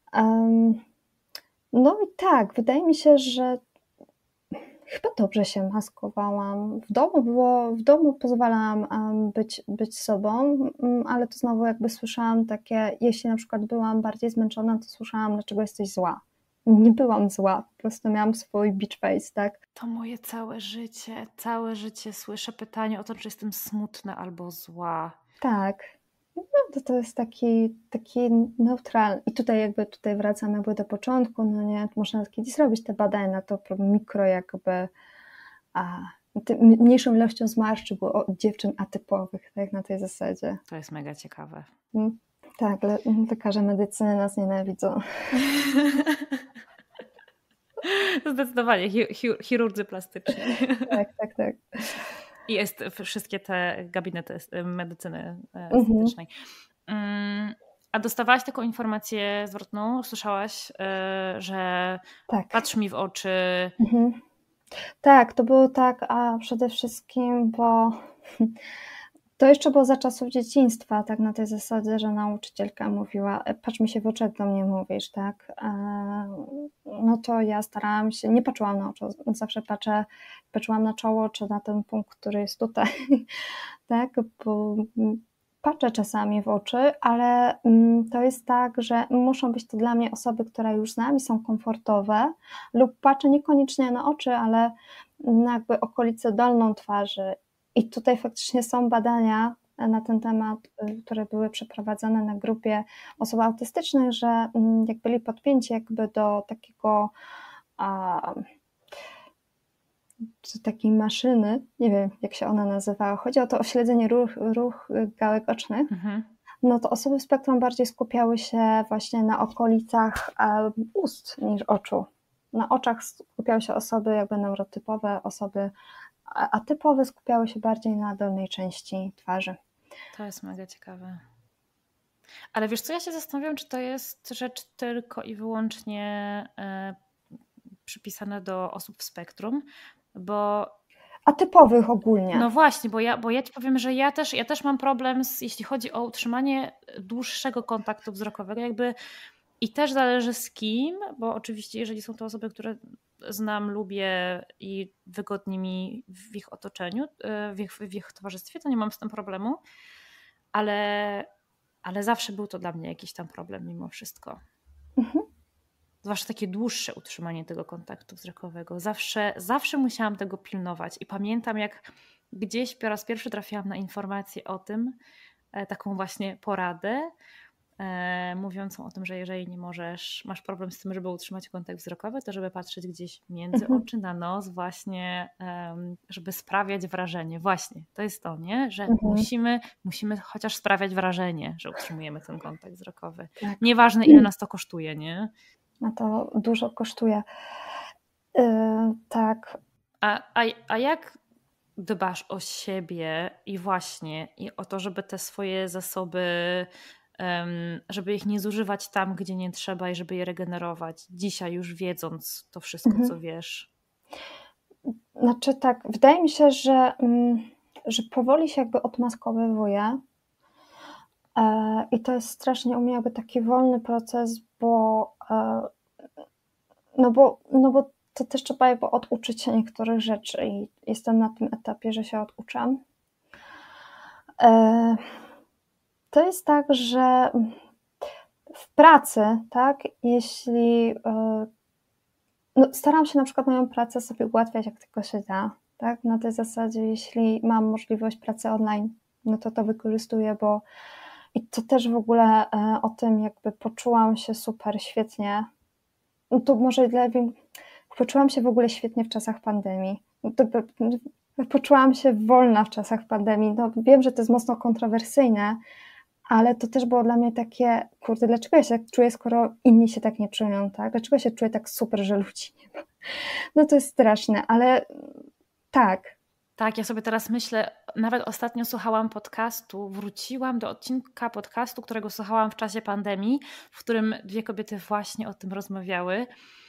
Speaker 1: No i tak, wydaje mi się, że chyba dobrze się maskowałam. W domu pozwalałam być sobą, ale to znowu jakby słyszałam takie, jeśli na przykład byłam bardziej zmęczona, to słyszałam, dlaczego jesteś zła. Nie byłam zła, po prostu miałam swój beach face, tak?
Speaker 3: To moje całe życie słyszę pytanie o to, czy jestem smutna albo zła.
Speaker 1: Tak. No to jest taki neutralny. I tutaj wracam jakby do początku, no nie, można kiedyś zrobić te badania na to mikro jakby mniejszą ilością zmarszczek było dziewczyn atypowych, tak, na tej zasadzie.
Speaker 3: To jest mega ciekawe.
Speaker 1: Tak, lekarze medycyny nas nienawidzą.
Speaker 3: Zdecydowanie, chirurdzy plastyczni.
Speaker 1: Tak.
Speaker 3: I jest wszystkie te gabinety medycyny estetycznej. A dostawałaś taką informację zwrotną? Słyszałaś, że
Speaker 1: tak.
Speaker 3: Patrz mi w oczy.
Speaker 1: Tak, to było tak, a przede wszystkim, bo to jeszcze było za czasów dzieciństwa, tak na tej zasadzie, że nauczycielka mówiła, patrz mi się w oczy, jak do mnie mówisz, tak. No to ja starałam się, nie patrzyłam na oczy, zawsze patrzyłam na czoło, czy na ten punkt, który jest tutaj, tak, bo patrzę czasami w oczy, ale to jest tak, że muszą być to dla mnie osoby, które już z nami są komfortowe, lub patrzę niekoniecznie na oczy, ale na jakby okolice dolną twarzy. I tutaj faktycznie są badania na ten temat, które były przeprowadzone na grupie osób autystycznych, że jak byli podpięci jakby do takiego takiej maszyny, nie wiem jak się ona nazywała, chodzi o to śledzenie ruch gałek ocznych, no to osoby w spektrum bardziej skupiały się właśnie na okolicach ust niż oczu. Na oczach skupiały się osoby jakby neurotypowe, osoby atypowe skupiały się bardziej na dolnej części twarzy.
Speaker 3: To jest mega ciekawe. Ale wiesz co, ja się zastanawiam, czy to jest rzecz tylko i wyłącznie przypisane do osób w spektrum, bo...
Speaker 1: Atypowych ogólnie.
Speaker 3: No właśnie, bo ja ci powiem, że ja też mam problem, jeśli chodzi o utrzymanie dłuższego kontaktu wzrokowego, jakby i też zależy z kim, bo oczywiście jeżeli są to osoby, które znam, lubię i wygodnie mi w ich otoczeniu, w ich towarzystwie, to nie mam z tym problemu, ale zawsze był to dla mnie jakiś tam problem mimo wszystko. Zwłaszcza takie dłuższe utrzymanie tego kontaktu wzrokowego. Zawsze musiałam tego pilnować i pamiętam, jak gdzieś po raz pierwszy trafiłam na informację o tym, taką właśnie poradę, mówiącą o tym, że jeżeli nie masz problem z tym, żeby utrzymać kontakt wzrokowy, to żeby patrzeć gdzieś między oczy na nos właśnie, żeby sprawiać wrażenie. Właśnie, to jest to, nie? Że musimy chociaż sprawiać wrażenie, że utrzymujemy ten kontakt wzrokowy.
Speaker 1: Tak.
Speaker 3: Nieważne, ile nas to kosztuje, nie?
Speaker 1: No to dużo kosztuje. Tak.
Speaker 3: A jak dbasz o siebie i właśnie i o to, żeby te swoje zasoby, żeby ich nie zużywać tam, gdzie nie trzeba i żeby je regenerować, dzisiaj już wiedząc to wszystko, co wiesz?
Speaker 1: Znaczy tak, wydaje mi się, że powoli się jakby odmaskowywuję i to jest strasznie u mnie jakby taki wolny proces, bo to też trzeba jakby oduczyć się niektórych rzeczy i jestem na tym etapie, że się oduczam. To jest tak, że w pracy, tak, jeśli staram się na przykład moją pracę sobie ułatwiać jak tylko się da, tak, na tej zasadzie jeśli mam możliwość pracy online, no to wykorzystuję, bo i to też w ogóle o tym jakby poczułam się super świetnie, no to może poczułam się w ogóle świetnie w czasach pandemii, poczułam się wolna w czasach pandemii, no wiem, że to jest mocno kontrowersyjne, ale to też było dla mnie takie, kurde, dlaczego ja się tak czuję, skoro inni się tak nie czują, tak? Dlaczego ja się czuję tak super, że ludzi nie ma? No to jest straszne, ale tak.
Speaker 3: Tak, ja sobie teraz myślę, nawet ostatnio słuchałam podcastu, wróciłam do odcinka podcastu, którego słuchałam w czasie pandemii, w którym dwie kobiety właśnie o tym rozmawiały.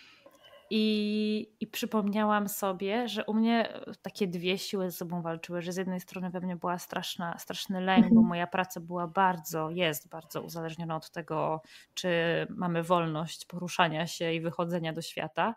Speaker 3: I przypomniałam sobie, że u mnie takie dwie siły ze sobą walczyły, że z jednej strony we mnie była straszny lęk, bo moja praca była jest bardzo uzależniona od tego, czy mamy wolność poruszania się i wychodzenia do świata.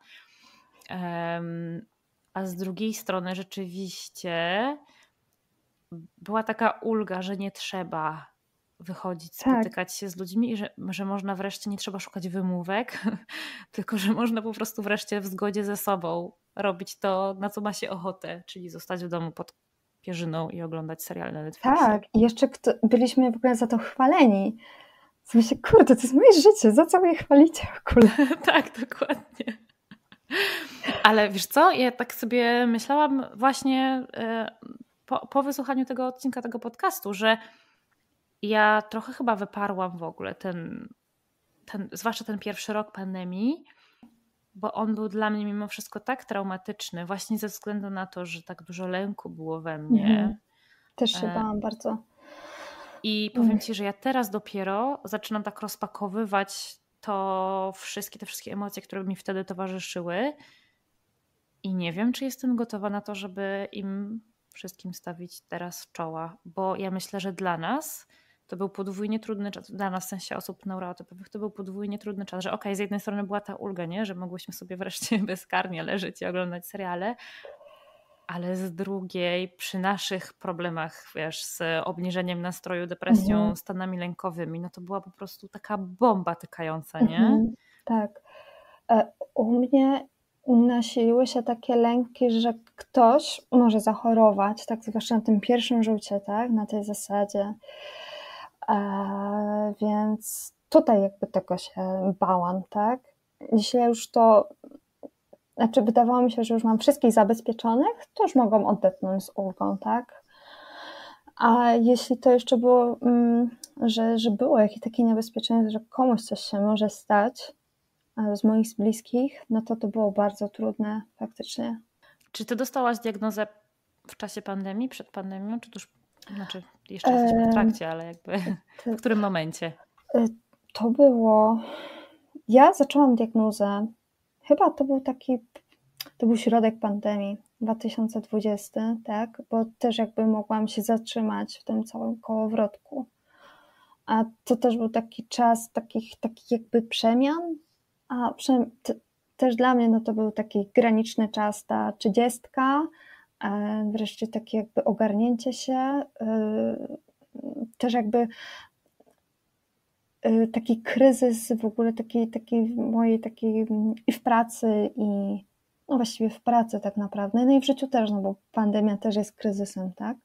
Speaker 3: A z drugiej strony rzeczywiście była taka ulga, że nie trzeba wychodzić, spotykać się z ludźmi i że można wreszcie, nie trzeba szukać wymówek, tylko że można po prostu wreszcie w zgodzie ze sobą robić to, na co ma się ochotę, czyli zostać w domu pod pierzyną i oglądać serial na Netflixie.
Speaker 1: Tak, i jeszcze byliśmy w ogóle za to chwaleni. W sensie, kurde, to jest moje życie, za co mnie chwalicie w ogóle?
Speaker 3: Tak, dokładnie. Ale wiesz co, ja tak sobie myślałam właśnie po wysłuchaniu tego odcinka, tego podcastu, że ja trochę chyba wyparłam w ogóle zwłaszcza ten pierwszy rok pandemii, bo on był dla mnie mimo wszystko tak traumatyczny, właśnie ze względu na to, że tak dużo lęku było we mnie.
Speaker 1: Też się bałam bardzo.
Speaker 3: I powiem Ci, że ja teraz dopiero zaczynam tak rozpakowywać te wszystkie emocje, które mi wtedy towarzyszyły i nie wiem, czy jestem gotowa na to, żeby im wszystkim stawić teraz czoła, bo ja myślę, że dla nas to był podwójnie trudny czas, dla nas w sensie osób neurotypowych to był podwójnie trudny czas, że okej, z jednej strony była ta ulga, nie? Że mogłyśmy sobie wreszcie bezkarnie leżeć i oglądać seriale, ale z drugiej przy naszych problemach, wiesz, z obniżeniem nastroju, depresją, stanami lękowymi, no to była po prostu taka bomba tykająca, nie?
Speaker 1: Tak. U mnie nasiliły się takie lęki, że ktoś może zachorować, tak zwłaszcza na tym pierwszym rzucie, tak, na tej zasadzie. Więc tutaj jakby tego się bałam, tak. Jeśli ja już wydawało mi się, że już mam wszystkich zabezpieczonych, to już mogą odetchnąć z ulgą, tak. A jeśli to jeszcze było, że było jakieś takie niebezpieczeństwo, że komuś coś się może stać z moich bliskich, no to było bardzo trudne faktycznie.
Speaker 3: Czy ty dostałaś diagnozę w czasie pandemii, przed pandemią, czy tuż, znaczy jeszcze jesteśmy w trakcie, ale jakby w którym momencie?
Speaker 1: To było, ja zaczęłam diagnozę, chyba to był środek pandemii, 2020, tak, bo też jakby mogłam się zatrzymać w tym całym kołowrotku. A to też był taki czas takich jakby przemian, też dla mnie no to był taki graniczny czas, ta 30, wreszcie takie jakby ogarnięcie się, też jakby taki kryzys w ogóle taki mojej takiej i w pracy i no właściwie w pracy tak naprawdę, no i w życiu też, no bo pandemia też jest kryzysem, tak?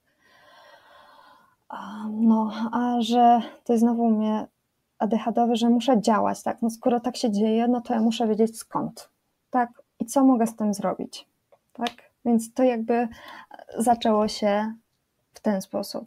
Speaker 1: No, a że to jest znowu u mnie ADHD-owy, że muszę działać, tak? No skoro tak się dzieje, no to ja muszę wiedzieć skąd, tak? I co mogę z tym zrobić, tak? Więc to jakby zaczęło się w ten sposób.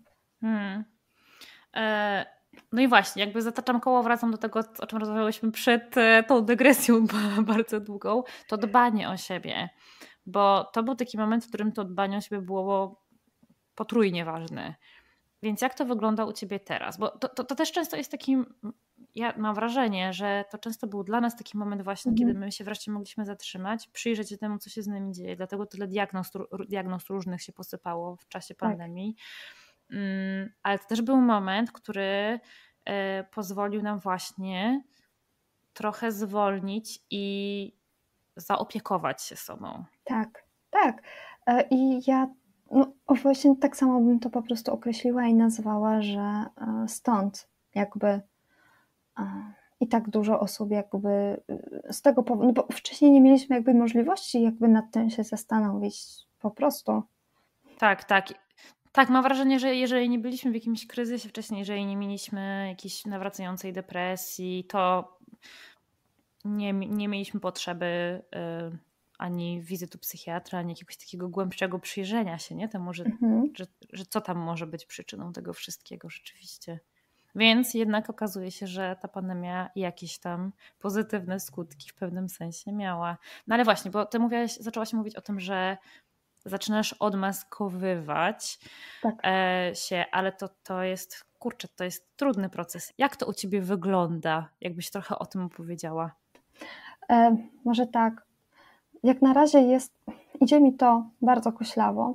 Speaker 3: No i właśnie, jakby zataczam koło, wracam do tego, o czym rozmawiałyśmy przed tą dygresją bardzo długą, to dbanie o siebie, bo to był taki moment, w którym to dbanie o siebie było potrójnie ważne. Więc jak to wygląda u Ciebie teraz? Bo to też często jest takim, ja mam wrażenie, że to często był dla nas taki moment właśnie, kiedy my się wreszcie mogliśmy zatrzymać, przyjrzeć się temu, co się z nami dzieje. Dlatego tyle diagnoz różnych się posypało w czasie pandemii. Ale to też był moment, który pozwolił nam właśnie trochę zwolnić i zaopiekować się sobą.
Speaker 1: Tak, tak. I ja właśnie tak samo bym to po prostu określiła i nazwała, że stąd jakby i tak dużo osób jakby z tego powodu, no bo wcześniej nie mieliśmy jakby możliwości jakby nad tym się zastanowić po prostu.
Speaker 3: Tak, tak. Tak, mam wrażenie, że jeżeli nie byliśmy w jakimś kryzysie wcześniej, jeżeli nie mieliśmy jakiejś nawracającej depresji, to nie mieliśmy potrzeby ani wizyty psychiatra, ani jakiegoś takiego głębszego przyjrzenia się, nie? Temu, że co tam może być przyczyną tego wszystkiego rzeczywiście. Więc jednak okazuje się, że ta pandemia jakieś tam pozytywne skutki w pewnym sensie miała. No ale właśnie, bo ty zaczęłaś mówić o tym, że zaczynasz odmaskowywać się, ale to jest, kurczę, to jest trudny proces. Jak to u ciebie wygląda? Jakbyś trochę o tym opowiedziała.
Speaker 1: Może tak. Jak na razie idzie mi to bardzo koślawo,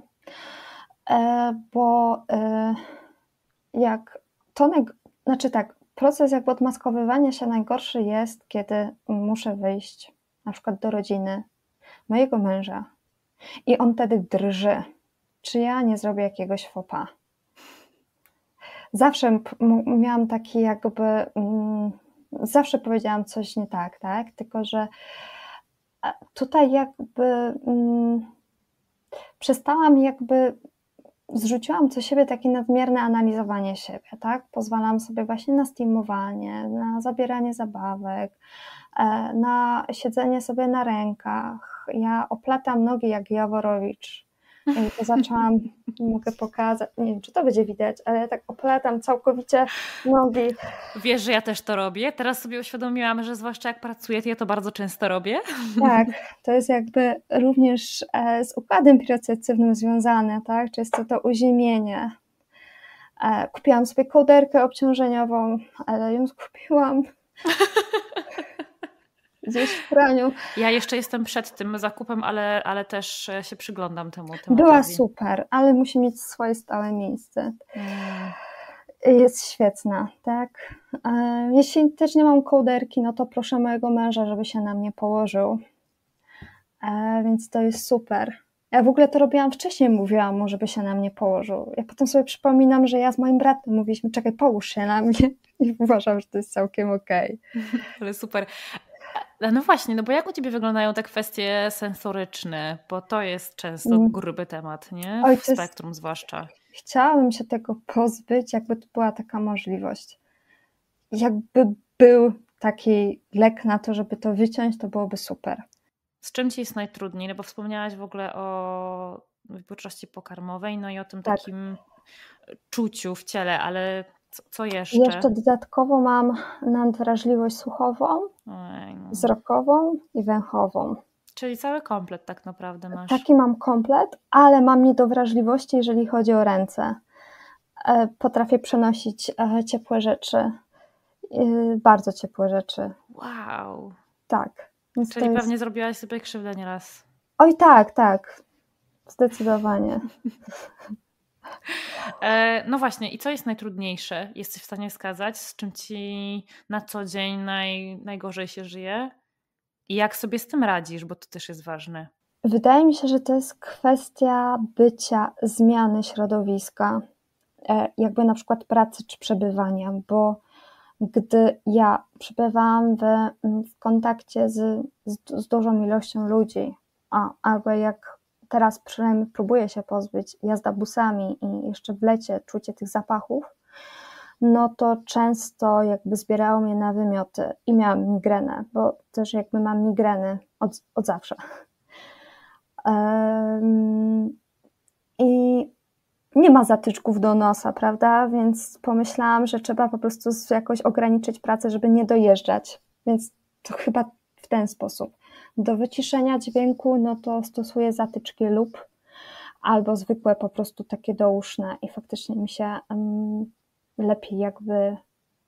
Speaker 1: bo proces jakby odmaskowywania się najgorszy jest, kiedy muszę wyjść na przykład do rodziny mojego męża i on wtedy drży, czy ja nie zrobię jakiegoś faux pas. Zawsze miałam taki jakby, zawsze powiedziałam coś nie tak, tak? Tylko że tutaj jakby przestałam zrzuciłam co siebie takie nadmierne analizowanie siebie, tak? Pozwalam sobie właśnie na steamowanie, na zabieranie zabawek, na siedzenie sobie na rękach. Ja oplatam nogi jak Jaworowicz. I to zaczęłam, nie mogę pokazać, nie wiem, czy to będzie widać, ale ja tak oplatam całkowicie nogi.
Speaker 3: Wiesz, że ja też to robię? Teraz sobie uświadomiłam, że zwłaszcza jak pracuję, to ja to bardzo często robię.
Speaker 1: Tak, to jest jakby również z układem procesyjnym związane, tak? Często to uziemienie. Kupiłam sobie kołderkę obciążeniową, ale ją kupiłam gdzieś w praniu.
Speaker 3: Ja jeszcze jestem przed tym zakupem, ale też się przyglądam temu tematowi.
Speaker 1: Była super, ale musi mieć swoje stałe miejsce. Jest świetna, tak? Jeśli też nie mam kołderki, no to proszę mojego męża, żeby się na mnie położył. Więc to jest super. Ja w ogóle to robiłam wcześniej, mówiłam mu, żeby się na mnie położył. Ja potem sobie przypominam, że ja z moim bratem mówiliśmy, czekaj, połóż się na mnie. I uważam, że to jest całkiem okej.
Speaker 3: Ale super. No właśnie, no bo jak u ciebie wyglądają te kwestie sensoryczne? Bo to jest często gruby temat, nie? W spektrum zwłaszcza.
Speaker 1: Chciałabym się tego pozbyć, jakby to była taka możliwość. Jakby był taki lek na to, żeby to wyciąć, to byłoby super.
Speaker 3: Z czym ci jest najtrudniej? No bo wspomniałaś w ogóle o wyborczości pokarmowej, no i o tym takim czuciu w ciele, ale co jeszcze?
Speaker 1: Jeszcze dodatkowo mam nadwrażliwość słuchową, wzrokową i węchową.
Speaker 3: Czyli cały komplet tak naprawdę masz.
Speaker 1: Taki mam komplet, ale mam niedowrażliwości, jeżeli chodzi o ręce. Potrafię przenosić ciepłe rzeczy, bardzo ciepłe rzeczy.
Speaker 3: Wow.
Speaker 1: Tak.
Speaker 3: Czyli pewnie zrobiłaś sobie krzywdę nieraz.
Speaker 1: Oj tak. Zdecydowanie.
Speaker 3: No właśnie, i co jest najtrudniejsze? Jesteś w stanie wskazać, z czym ci na co dzień najgorzej się żyje? I jak sobie z tym radzisz, bo to też jest ważne.
Speaker 1: Wydaje mi się, że to jest kwestia bycia, zmiany środowiska, jakby na przykład pracy czy przebywania, bo gdy ja przebywałam w kontakcie z dużą ilością ludzi, albo jak teraz przynajmniej próbuję się pozbyć, jazda busami i jeszcze w lecie czucie tych zapachów, no to często jakby zbierało mnie na wymioty i miałam migrenę, bo też jakby mam migreny od zawsze. I nie ma zatyczków do nosa, prawda? Więc pomyślałam, że trzeba po prostu jakoś ograniczyć pracę, żeby nie dojeżdżać. Więc to chyba w ten sposób. Do wyciszenia dźwięku, no to stosuję zatyczki lub albo zwykłe po prostu takie douszne i faktycznie mi się lepiej jakby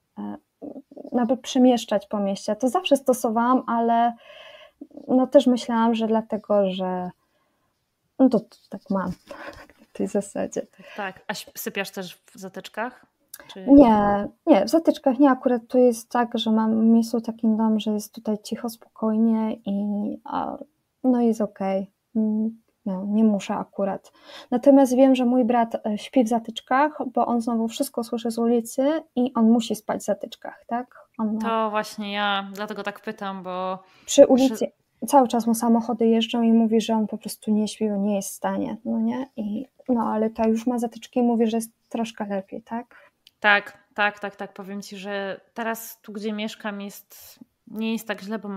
Speaker 1: nawet przemieszczać po mieście. To zawsze stosowałam, ale no też myślałam, że dlatego, że no to tak mam w tej zasadzie.
Speaker 3: Tak. A sypiasz też w zatyczkach? Czy...
Speaker 1: Nie, w zatyczkach nie. Akurat tu jest tak, że mam miejscu takim dom, że jest tutaj cicho, spokojnie i no jest okej. No, nie muszę akurat. Natomiast wiem, że mój brat śpi w zatyczkach, bo on znowu wszystko słyszy z ulicy i on musi spać w zatyczkach, tak?
Speaker 3: To właśnie ja dlatego tak pytam, bo...
Speaker 1: Przy ulicy cały czas mu samochody jeżdżą i mówi, że on po prostu nie śpi, bo nie jest w stanie, no nie? Ale ta już ma zatyczki i mówi, że jest troszkę lepiej, tak?
Speaker 3: Tak. Powiem Ci, że teraz tu, gdzie mieszkam, nie jest tak źle, bo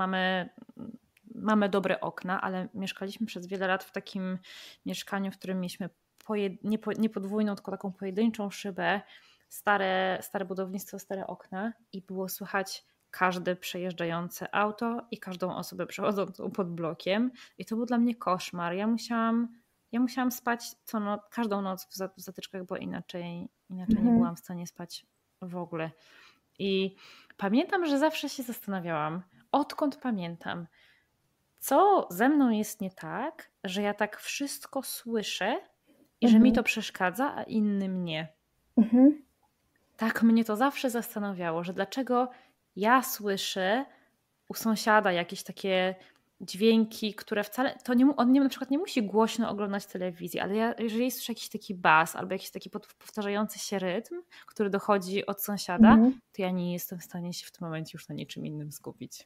Speaker 3: mamy dobre okna, ale mieszkaliśmy przez wiele lat w takim mieszkaniu, w którym mieliśmy nie podwójną, tylko taką pojedynczą szybę, stare budownictwo, stare okna i było słychać każde przejeżdżające auto i każdą osobę przechodzącą pod blokiem i to był dla mnie koszmar. Ja musiałam spać każdą noc w zatyczkach, bo inaczej nie byłam w stanie spać w ogóle. I pamiętam, że zawsze się zastanawiałam, odkąd pamiętam, co ze mną jest nie tak, że ja tak wszystko słyszę i że mi to przeszkadza, a innym nie. Tak mnie to zawsze zastanawiało, że dlaczego ja słyszę u sąsiada jakieś takie dźwięki, które wcale... On na przykład nie musi głośno oglądać telewizji, ale jeżeli słyszę jakiś taki bas albo jakiś taki powtarzający się rytm, który dochodzi od sąsiada, to ja nie jestem w stanie się w tym momencie już na niczym innym skupić.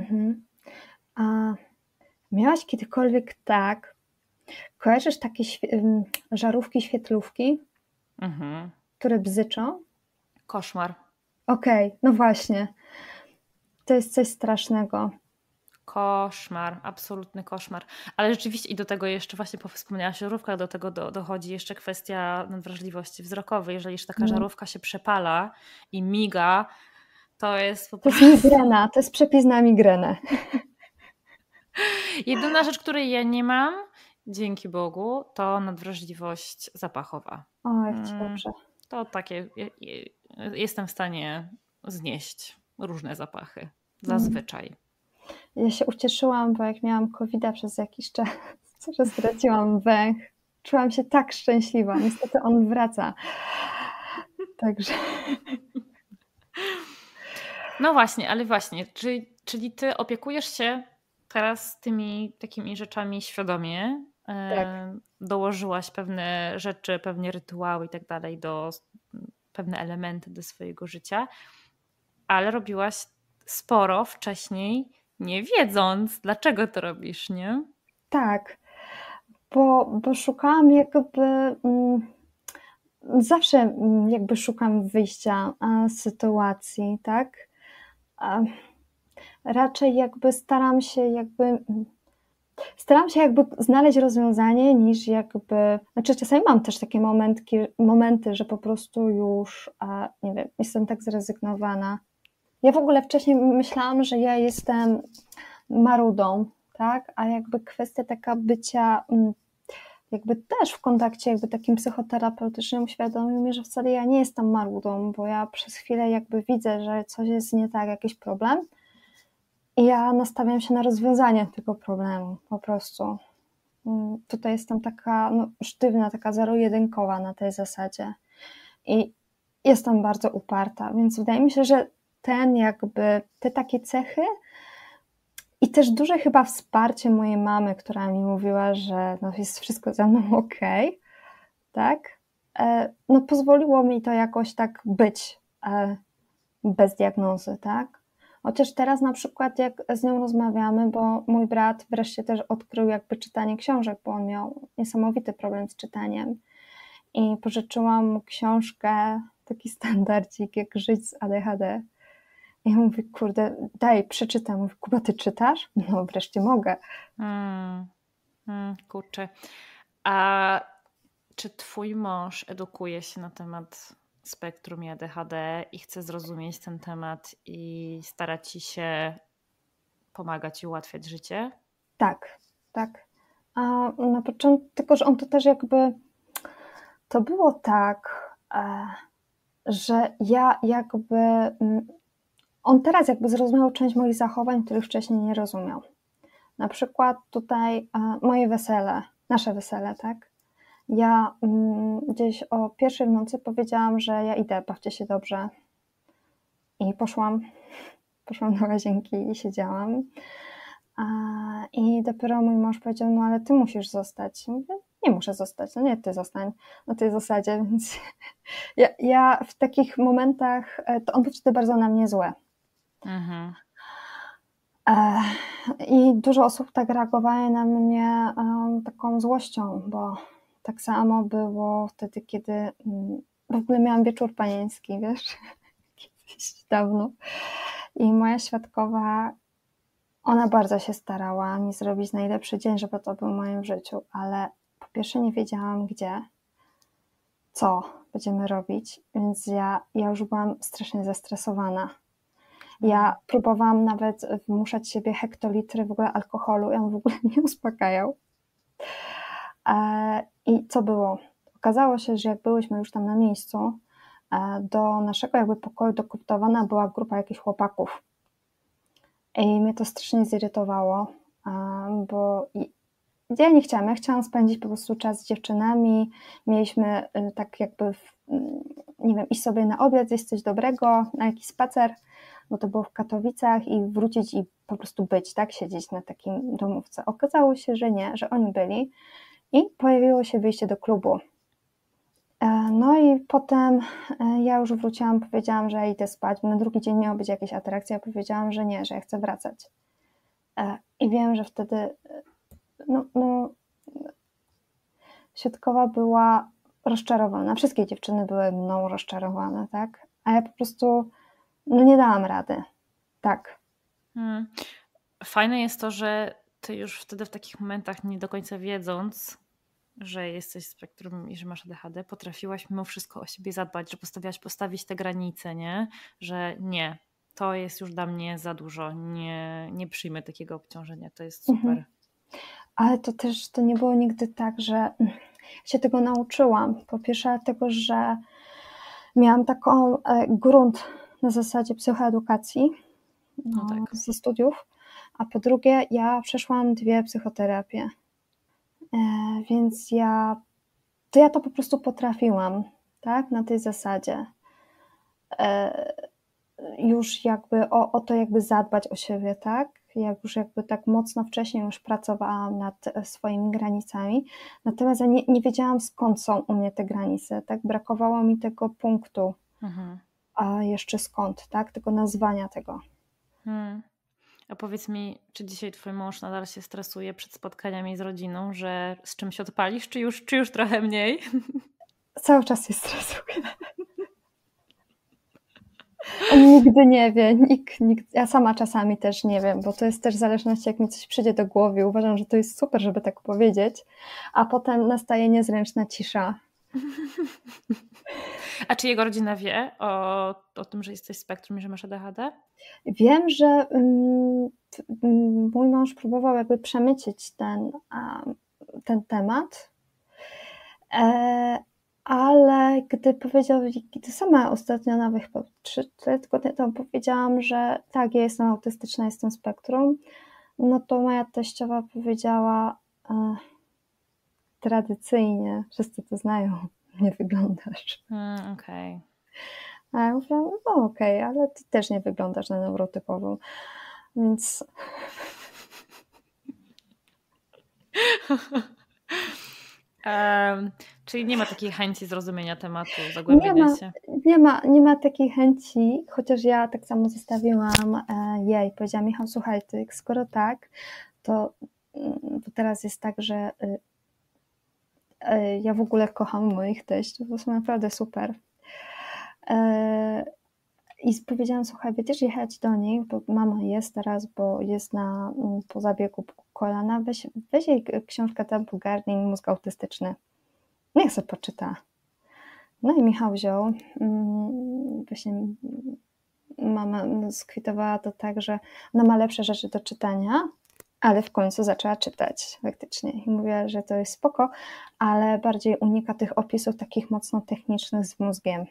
Speaker 1: A miałaś kiedykolwiek tak, kojarzysz takie żarówki, świetlówki, które bzyczą?
Speaker 3: Koszmar.
Speaker 1: Okej, no właśnie. To jest coś strasznego.
Speaker 3: Koszmar, absolutny koszmar. Ale rzeczywiście i do tego jeszcze właśnie wspomniałaś o żarówkach, do tego dochodzi jeszcze kwestia nadwrażliwości wzrokowej. Jeżeli już taka żarówka się przepala i miga, to jest po prostu...
Speaker 1: To jest migrena, to jest przepis na migrenę.
Speaker 3: Jedyna rzecz, której ja nie mam, dzięki Bogu, to nadwrażliwość zapachowa.
Speaker 1: O, jak ci dobrze.
Speaker 3: To takie, jestem w stanie znieść różne zapachy, zazwyczaj.
Speaker 1: Ja się ucieszyłam, bo jak miałam COVID-a przez jakiś czas, że straciłam węch, czułam się tak szczęśliwa. Niestety on wraca. Także...
Speaker 3: No właśnie, ale właśnie, czyli ty opiekujesz się teraz tymi takimi rzeczami świadomie,
Speaker 1: Tak.
Speaker 3: Dołożyłaś pewne rzeczy, pewne rytuały i tak dalej, pewne elementy do swojego życia, ale robiłaś sporo wcześniej, nie wiedząc, dlaczego to robisz, nie?
Speaker 1: Tak, bo szukałam jakby... Zawsze jakby szukam wyjścia z sytuacji, tak? Raczej jakby staram się jakby znaleźć rozwiązanie niż jakby... Znaczy czasami mam też takie momenty, że po prostu już, nie wiem, jestem tak zrezygnowana. Ja w ogóle wcześniej myślałam, że ja jestem marudą, tak? A jakby kwestia taka bycia jakby też w kontakcie jakby takim psychoterapeutycznym uświadomił mnie, że wcale ja nie jestem marudą, bo ja przez chwilę jakby widzę, że coś jest nie tak, jakiś problem i ja nastawiam się na rozwiązanie tego problemu po prostu. Tutaj jestem taka sztywna, taka zero-jedynkowa na tej zasadzie i jestem bardzo uparta, więc wydaje mi się, że te takie cechy I też duże chyba wsparcie mojej mamy, która mi mówiła, że no jest wszystko ze mną okej, tak? No pozwoliło mi to jakoś tak być bez diagnozy, tak? Chociaż teraz na przykład jak z nią rozmawiamy, bo mój brat wreszcie też odkrył jakby czytanie książek, bo on miał niesamowity problem z czytaniem i pożyczyłam mu książkę, taki standardzik jak Żyć z ADHD. I ja mówię, kurde, daj, przeczytam. Mówię, Kuba, ty czytasz? No wreszcie mogę.
Speaker 3: Kurczę. A czy twój mąż edukuje się na temat spektrum i ADHD i chce zrozumieć ten temat i stara ci się pomagać i ułatwiać życie?
Speaker 1: Tak. A na początku, tylko że on to też jakby, to było tak, że ja jakby, on teraz jakby zrozumiał część moich zachowań, których wcześniej nie rozumiał. Na przykład tutaj moje wesele, nasze wesele, tak? Ja gdzieś o 1:00 w nocy powiedziałam, że ja idę, bawcie się dobrze. I poszłam do łazienki i siedziałam. I dopiero mój mąż powiedział, no ale ty musisz zostać. Mówię, nie muszę zostać, no nie, ty zostań na tej zasadzie. Więc ja w takich momentach, to on był wtedy bardzo na mnie zły. I dużo osób tak reagowało na mnie taką złością, bo tak samo było wtedy, kiedy w ogóle miałam wieczór panieński, wiesz, kiedyś dawno. I moja świadkowa, ona bardzo się starała mi zrobić najlepszy dzień, żeby to był w moim życiu, ale po pierwsze nie wiedziałam gdzie, co będziemy robić, więc ja już byłam strasznie zestresowana. Ja próbowałam nawet wmuszać w siebie hektolitry w ogóle alkoholu i on w ogóle nie uspokajał. I co było? Okazało się, że jak byłyśmy już tam na miejscu, do naszego jakby pokoju dokoptowana była grupa jakichś chłopaków. I mnie to strasznie zirytowało, bo ja nie chciałam. Ja chciałam spędzić po prostu czas z dziewczynami. Mieliśmy tak jakby, nie wiem, iść sobie na obiad, zjeść coś dobrego, na jakiś spacer, bo to było w Katowicach i wrócić i po prostu być, tak, siedzieć na takim domówce. Okazało się, że nie, że oni byli i pojawiło się wyjście do klubu. No i potem ja już wróciłam, powiedziałam, że idę spać. Na drugi dzień miała być jakaś atrakcja, powiedziałam, że nie, że ja chcę wracać. I wiem, że wtedy świadkowa była rozczarowana. Wszystkie dziewczyny były mną rozczarowane, tak? A ja po prostu nie dałam rady. Tak.
Speaker 3: Fajne jest to, że ty już wtedy w takich momentach, nie do końca wiedząc, że jesteś w spektrum i że masz ADHD, potrafiłaś mimo wszystko o siebie zadbać, że postanowiłaś postawić te granice, nie? Że nie, to jest już dla mnie za dużo, nie przyjmę takiego obciążenia, to jest super.
Speaker 1: Ale to też to nie było nigdy tak, że się tego nauczyłam. Po pierwsze dlatego, że miałam taką grunt na zasadzie psychoedukacji ze studiów, a po drugie ja przeszłam 2 psychoterapie, więc ja to po prostu potrafiłam, tak, na tej zasadzie już jakby o to jakby zadbać o siebie, tak, jak już jakby tak mocno wcześniej już pracowałam nad swoimi granicami, natomiast ja nie wiedziałam skąd są u mnie te granice, tak, brakowało mi tego punktu, a jeszcze skąd, tak, tego nazwania tego.
Speaker 3: A powiedz mi, czy dzisiaj twój mąż nadal się stresuje przed spotkaniami z rodziną, że z czymś odpalisz, czy już trochę mniej?
Speaker 1: Cały czas się stresuje. On nigdy nie wie, nikt, ja sama czasami też nie wiem, bo to jest też w zależności, jak mi coś przyjdzie do głowy. Uważam, że to jest super, żeby tak powiedzieć, a potem nastaje niezręczna cisza.
Speaker 3: A czy jego rodzina wie o tym, że jesteś w spektrum i że masz ADHD?
Speaker 1: Wiem, że mój mąż próbował jakby przemycić ten temat, ale gdy powiedział, gdy sama ostatnio nawet chyba 3 tygodnie temu powiedziałam, że tak, ja jestem autystyczna, jestem spektrum, no to moja teściowa powiedziała tradycyjnie, wszyscy to znają, nie wyglądasz.
Speaker 3: Okej.
Speaker 1: A ja mówiłam, no okej, ale ty też nie wyglądasz na neurotypową, więc
Speaker 3: Czyli nie ma takiej chęci zrozumienia tematu,
Speaker 1: Nie
Speaker 3: zagłębienia
Speaker 1: ma,
Speaker 3: się.
Speaker 1: nie ma takiej chęci, chociaż ja tak samo zostawiłam jej. Powiedziałam: Michał, słuchaj, ty, skoro tak, to bo teraz jest tak, że ja w ogóle kocham moich teściów, bo są naprawdę super. I powiedziałam: słuchaj, będziesz jechać do nich, bo mama jest teraz, bo jest po zabiegu kolana, weź jej książkę Tabu Gardner, Mózg autystyczny. Niech sobie poczyta. No i Michał wziął, właśnie mama skwitowała to tak, że ona ma lepsze rzeczy do czytania, ale w końcu zaczęła czytać faktycznie. I mówiła, że to jest spoko, ale bardziej unika tych opisów takich mocno technicznych z mózgiem.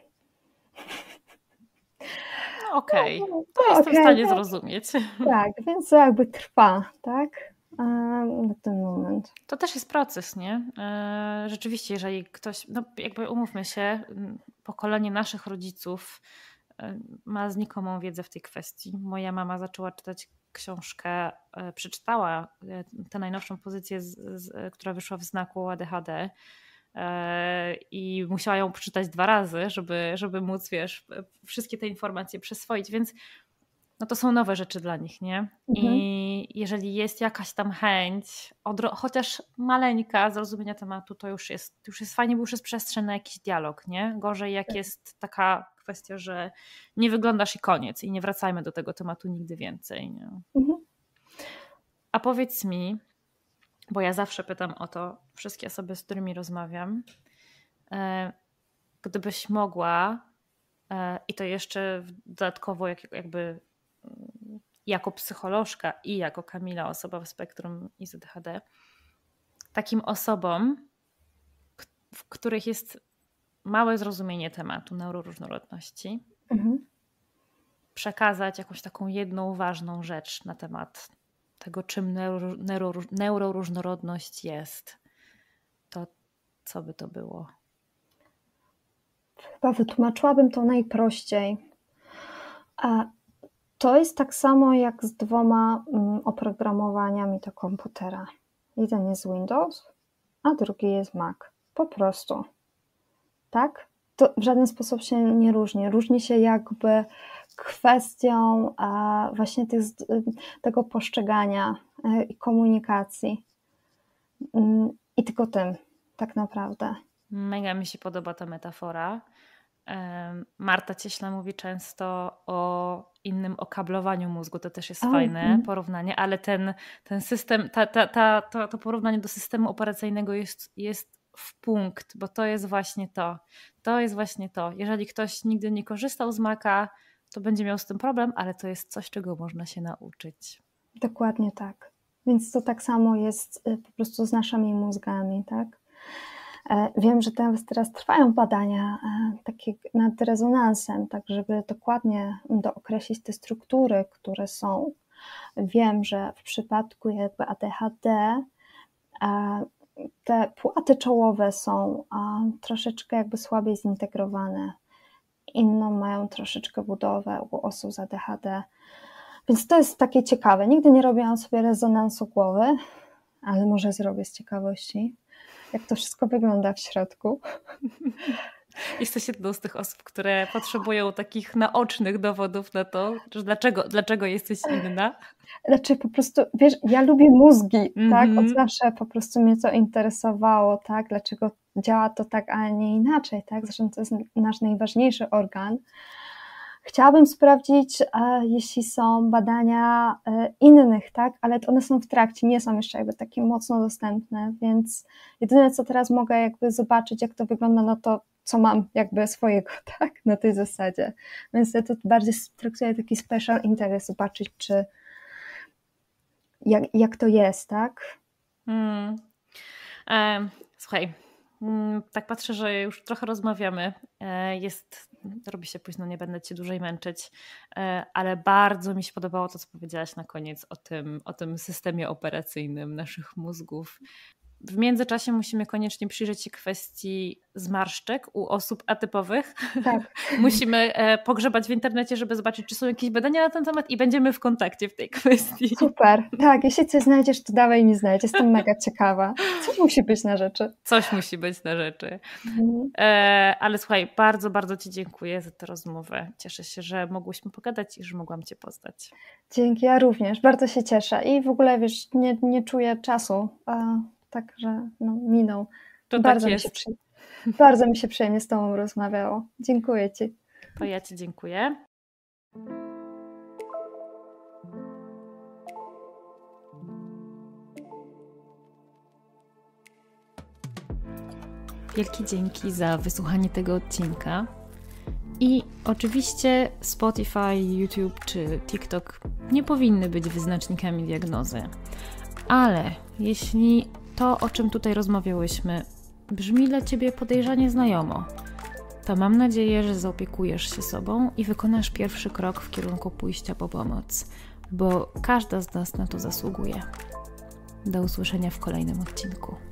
Speaker 3: No okej, to jestem w stanie zrozumieć.
Speaker 1: Tak, więc to jakby trwa, tak? Na ten moment.
Speaker 3: To też jest proces, nie? Rzeczywiście, jeżeli ktoś, no jakby umówmy się, pokolenie naszych rodziców ma znikomą wiedzę w tej kwestii. Moja mama zaczęła czytać książkę, przeczytała tę najnowszą pozycję, która wyszła w znaku ADHD i musiała ją przeczytać 2 razy, żeby móc, wiesz, wszystkie te informacje przyswoić, więc no to są nowe rzeczy dla nich, nie? I jeżeli jest jakaś tam chęć, chociaż maleńka, zrozumienia tematu, to już jest fajnie, bo już jest przestrzeń na jakiś dialog, nie? Gorzej jak jest taka kwestia, że nie wyglądasz i koniec i nie wracajmy do tego tematu nigdy więcej, nie? A powiedz mi, bo ja zawsze pytam o to wszystkie osoby, z którymi rozmawiam, gdybyś mogła, i to jeszcze dodatkowo jakby jako psycholożka i jako Kamila, osoba w spektrum i z ADHD, takim osobom, w których jest małe zrozumienie tematu neuroróżnorodności, przekazać jakąś taką jedną ważną rzecz na temat tego, czym neuroróżnorodność jest, to co by to było?
Speaker 1: Chyba wytłumaczyłabym to najprościej. To jest tak samo jak z 2 oprogramowaniami do komputera. Jeden jest Windows, a drugi jest Mac. Po prostu. Tak? To w żaden sposób się nie różni. Różni się jakby kwestią właśnie tego postrzegania i komunikacji. I tylko tym, tak naprawdę.
Speaker 3: Mega mi się podoba ta metafora. Marta Cieśla mówi często o innym okablowaniu mózgu. To też jest fajne porównanie, ale ten system, to porównanie do systemu operacyjnego jest w punkt, bo to jest właśnie to. To jest właśnie to. Jeżeli ktoś nigdy nie korzystał z Maca, to będzie miał z tym problem, ale to jest coś, czego można się nauczyć.
Speaker 1: Dokładnie tak. Więc to tak samo jest po prostu z naszymi mózgami, tak? Wiem, że teraz trwają badania takie nad rezonansem, tak żeby dokładnie dookreślić te struktury, które są. Wiem, że w przypadku jakby ADHD te płaty czołowe są troszeczkę jakby słabiej zintegrowane. Inną mają troszeczkę budowę u osób z ADHD. Więc to jest takie ciekawe. Nigdy nie robiłam sobie rezonansu głowy, ale może zrobię z ciekawości, jak to wszystko wygląda w środku.
Speaker 3: Jesteś jedną z tych osób, które potrzebują takich naocznych dowodów na to, że dlaczego jesteś inna.
Speaker 1: Znaczy po prostu, wiesz, ja lubię mózgi, tak? Od zawsze po prostu mnie to interesowało, tak? Dlaczego działa to tak, a nie inaczej, tak? Zresztą to jest nasz najważniejszy organ. Chciałabym sprawdzić, jeśli są badania innych, tak? Ale one są w trakcie, nie są jeszcze jakby takie mocno dostępne, więc jedyne co teraz mogę jakby zobaczyć, jak to wygląda, no to co mam jakby swojego, tak? Na tej zasadzie. Więc ja to bardziej traktuję taki special interest, zobaczyć czy jak to jest, tak?
Speaker 3: Słuchaj, tak patrzę, że już trochę rozmawiamy. Robi się późno, nie będę cię dłużej męczyć, ale bardzo mi się podobało to, co powiedziałaś na koniec o tym systemie operacyjnym naszych mózgów. W międzyczasie musimy koniecznie przyjrzeć się kwestii zmarszczek u osób atypowych.
Speaker 1: Tak.
Speaker 3: Musimy pogrzebać w internecie, żeby zobaczyć, czy są jakieś badania na ten temat i będziemy w kontakcie w tej kwestii.
Speaker 1: Super. Tak, jeśli coś znajdziesz, to dawaj mi znać. Jestem mega ciekawa. Coś musi być na rzeczy.
Speaker 3: Coś musi być na rzeczy. Ale słuchaj, bardzo, bardzo Ci dziękuję za tę rozmowę. Cieszę się, że mogłyśmy pogadać i że mogłam Cię poznać.
Speaker 1: Dzięki, ja również. Bardzo się cieszę. I w ogóle, wiesz, nie czuję czasu. Także minął.
Speaker 3: To
Speaker 1: bardzo
Speaker 3: tak jest.
Speaker 1: Bardzo mi się przyjemnie z Tobą rozmawiało. Dziękuję Ci.
Speaker 3: To ja Ci dziękuję. Wielkie dzięki za wysłuchanie tego odcinka. I oczywiście Spotify, YouTube czy TikTok nie powinny być wyznacznikami diagnozy. Ale jeśli to, o czym tutaj rozmawiałyśmy, brzmi dla Ciebie podejrzanie znajomo, to mam nadzieję, że zaopiekujesz się sobą i wykonasz pierwszy krok w kierunku pójścia po pomoc, bo każda z nas na to zasługuje. Do usłyszenia w kolejnym odcinku.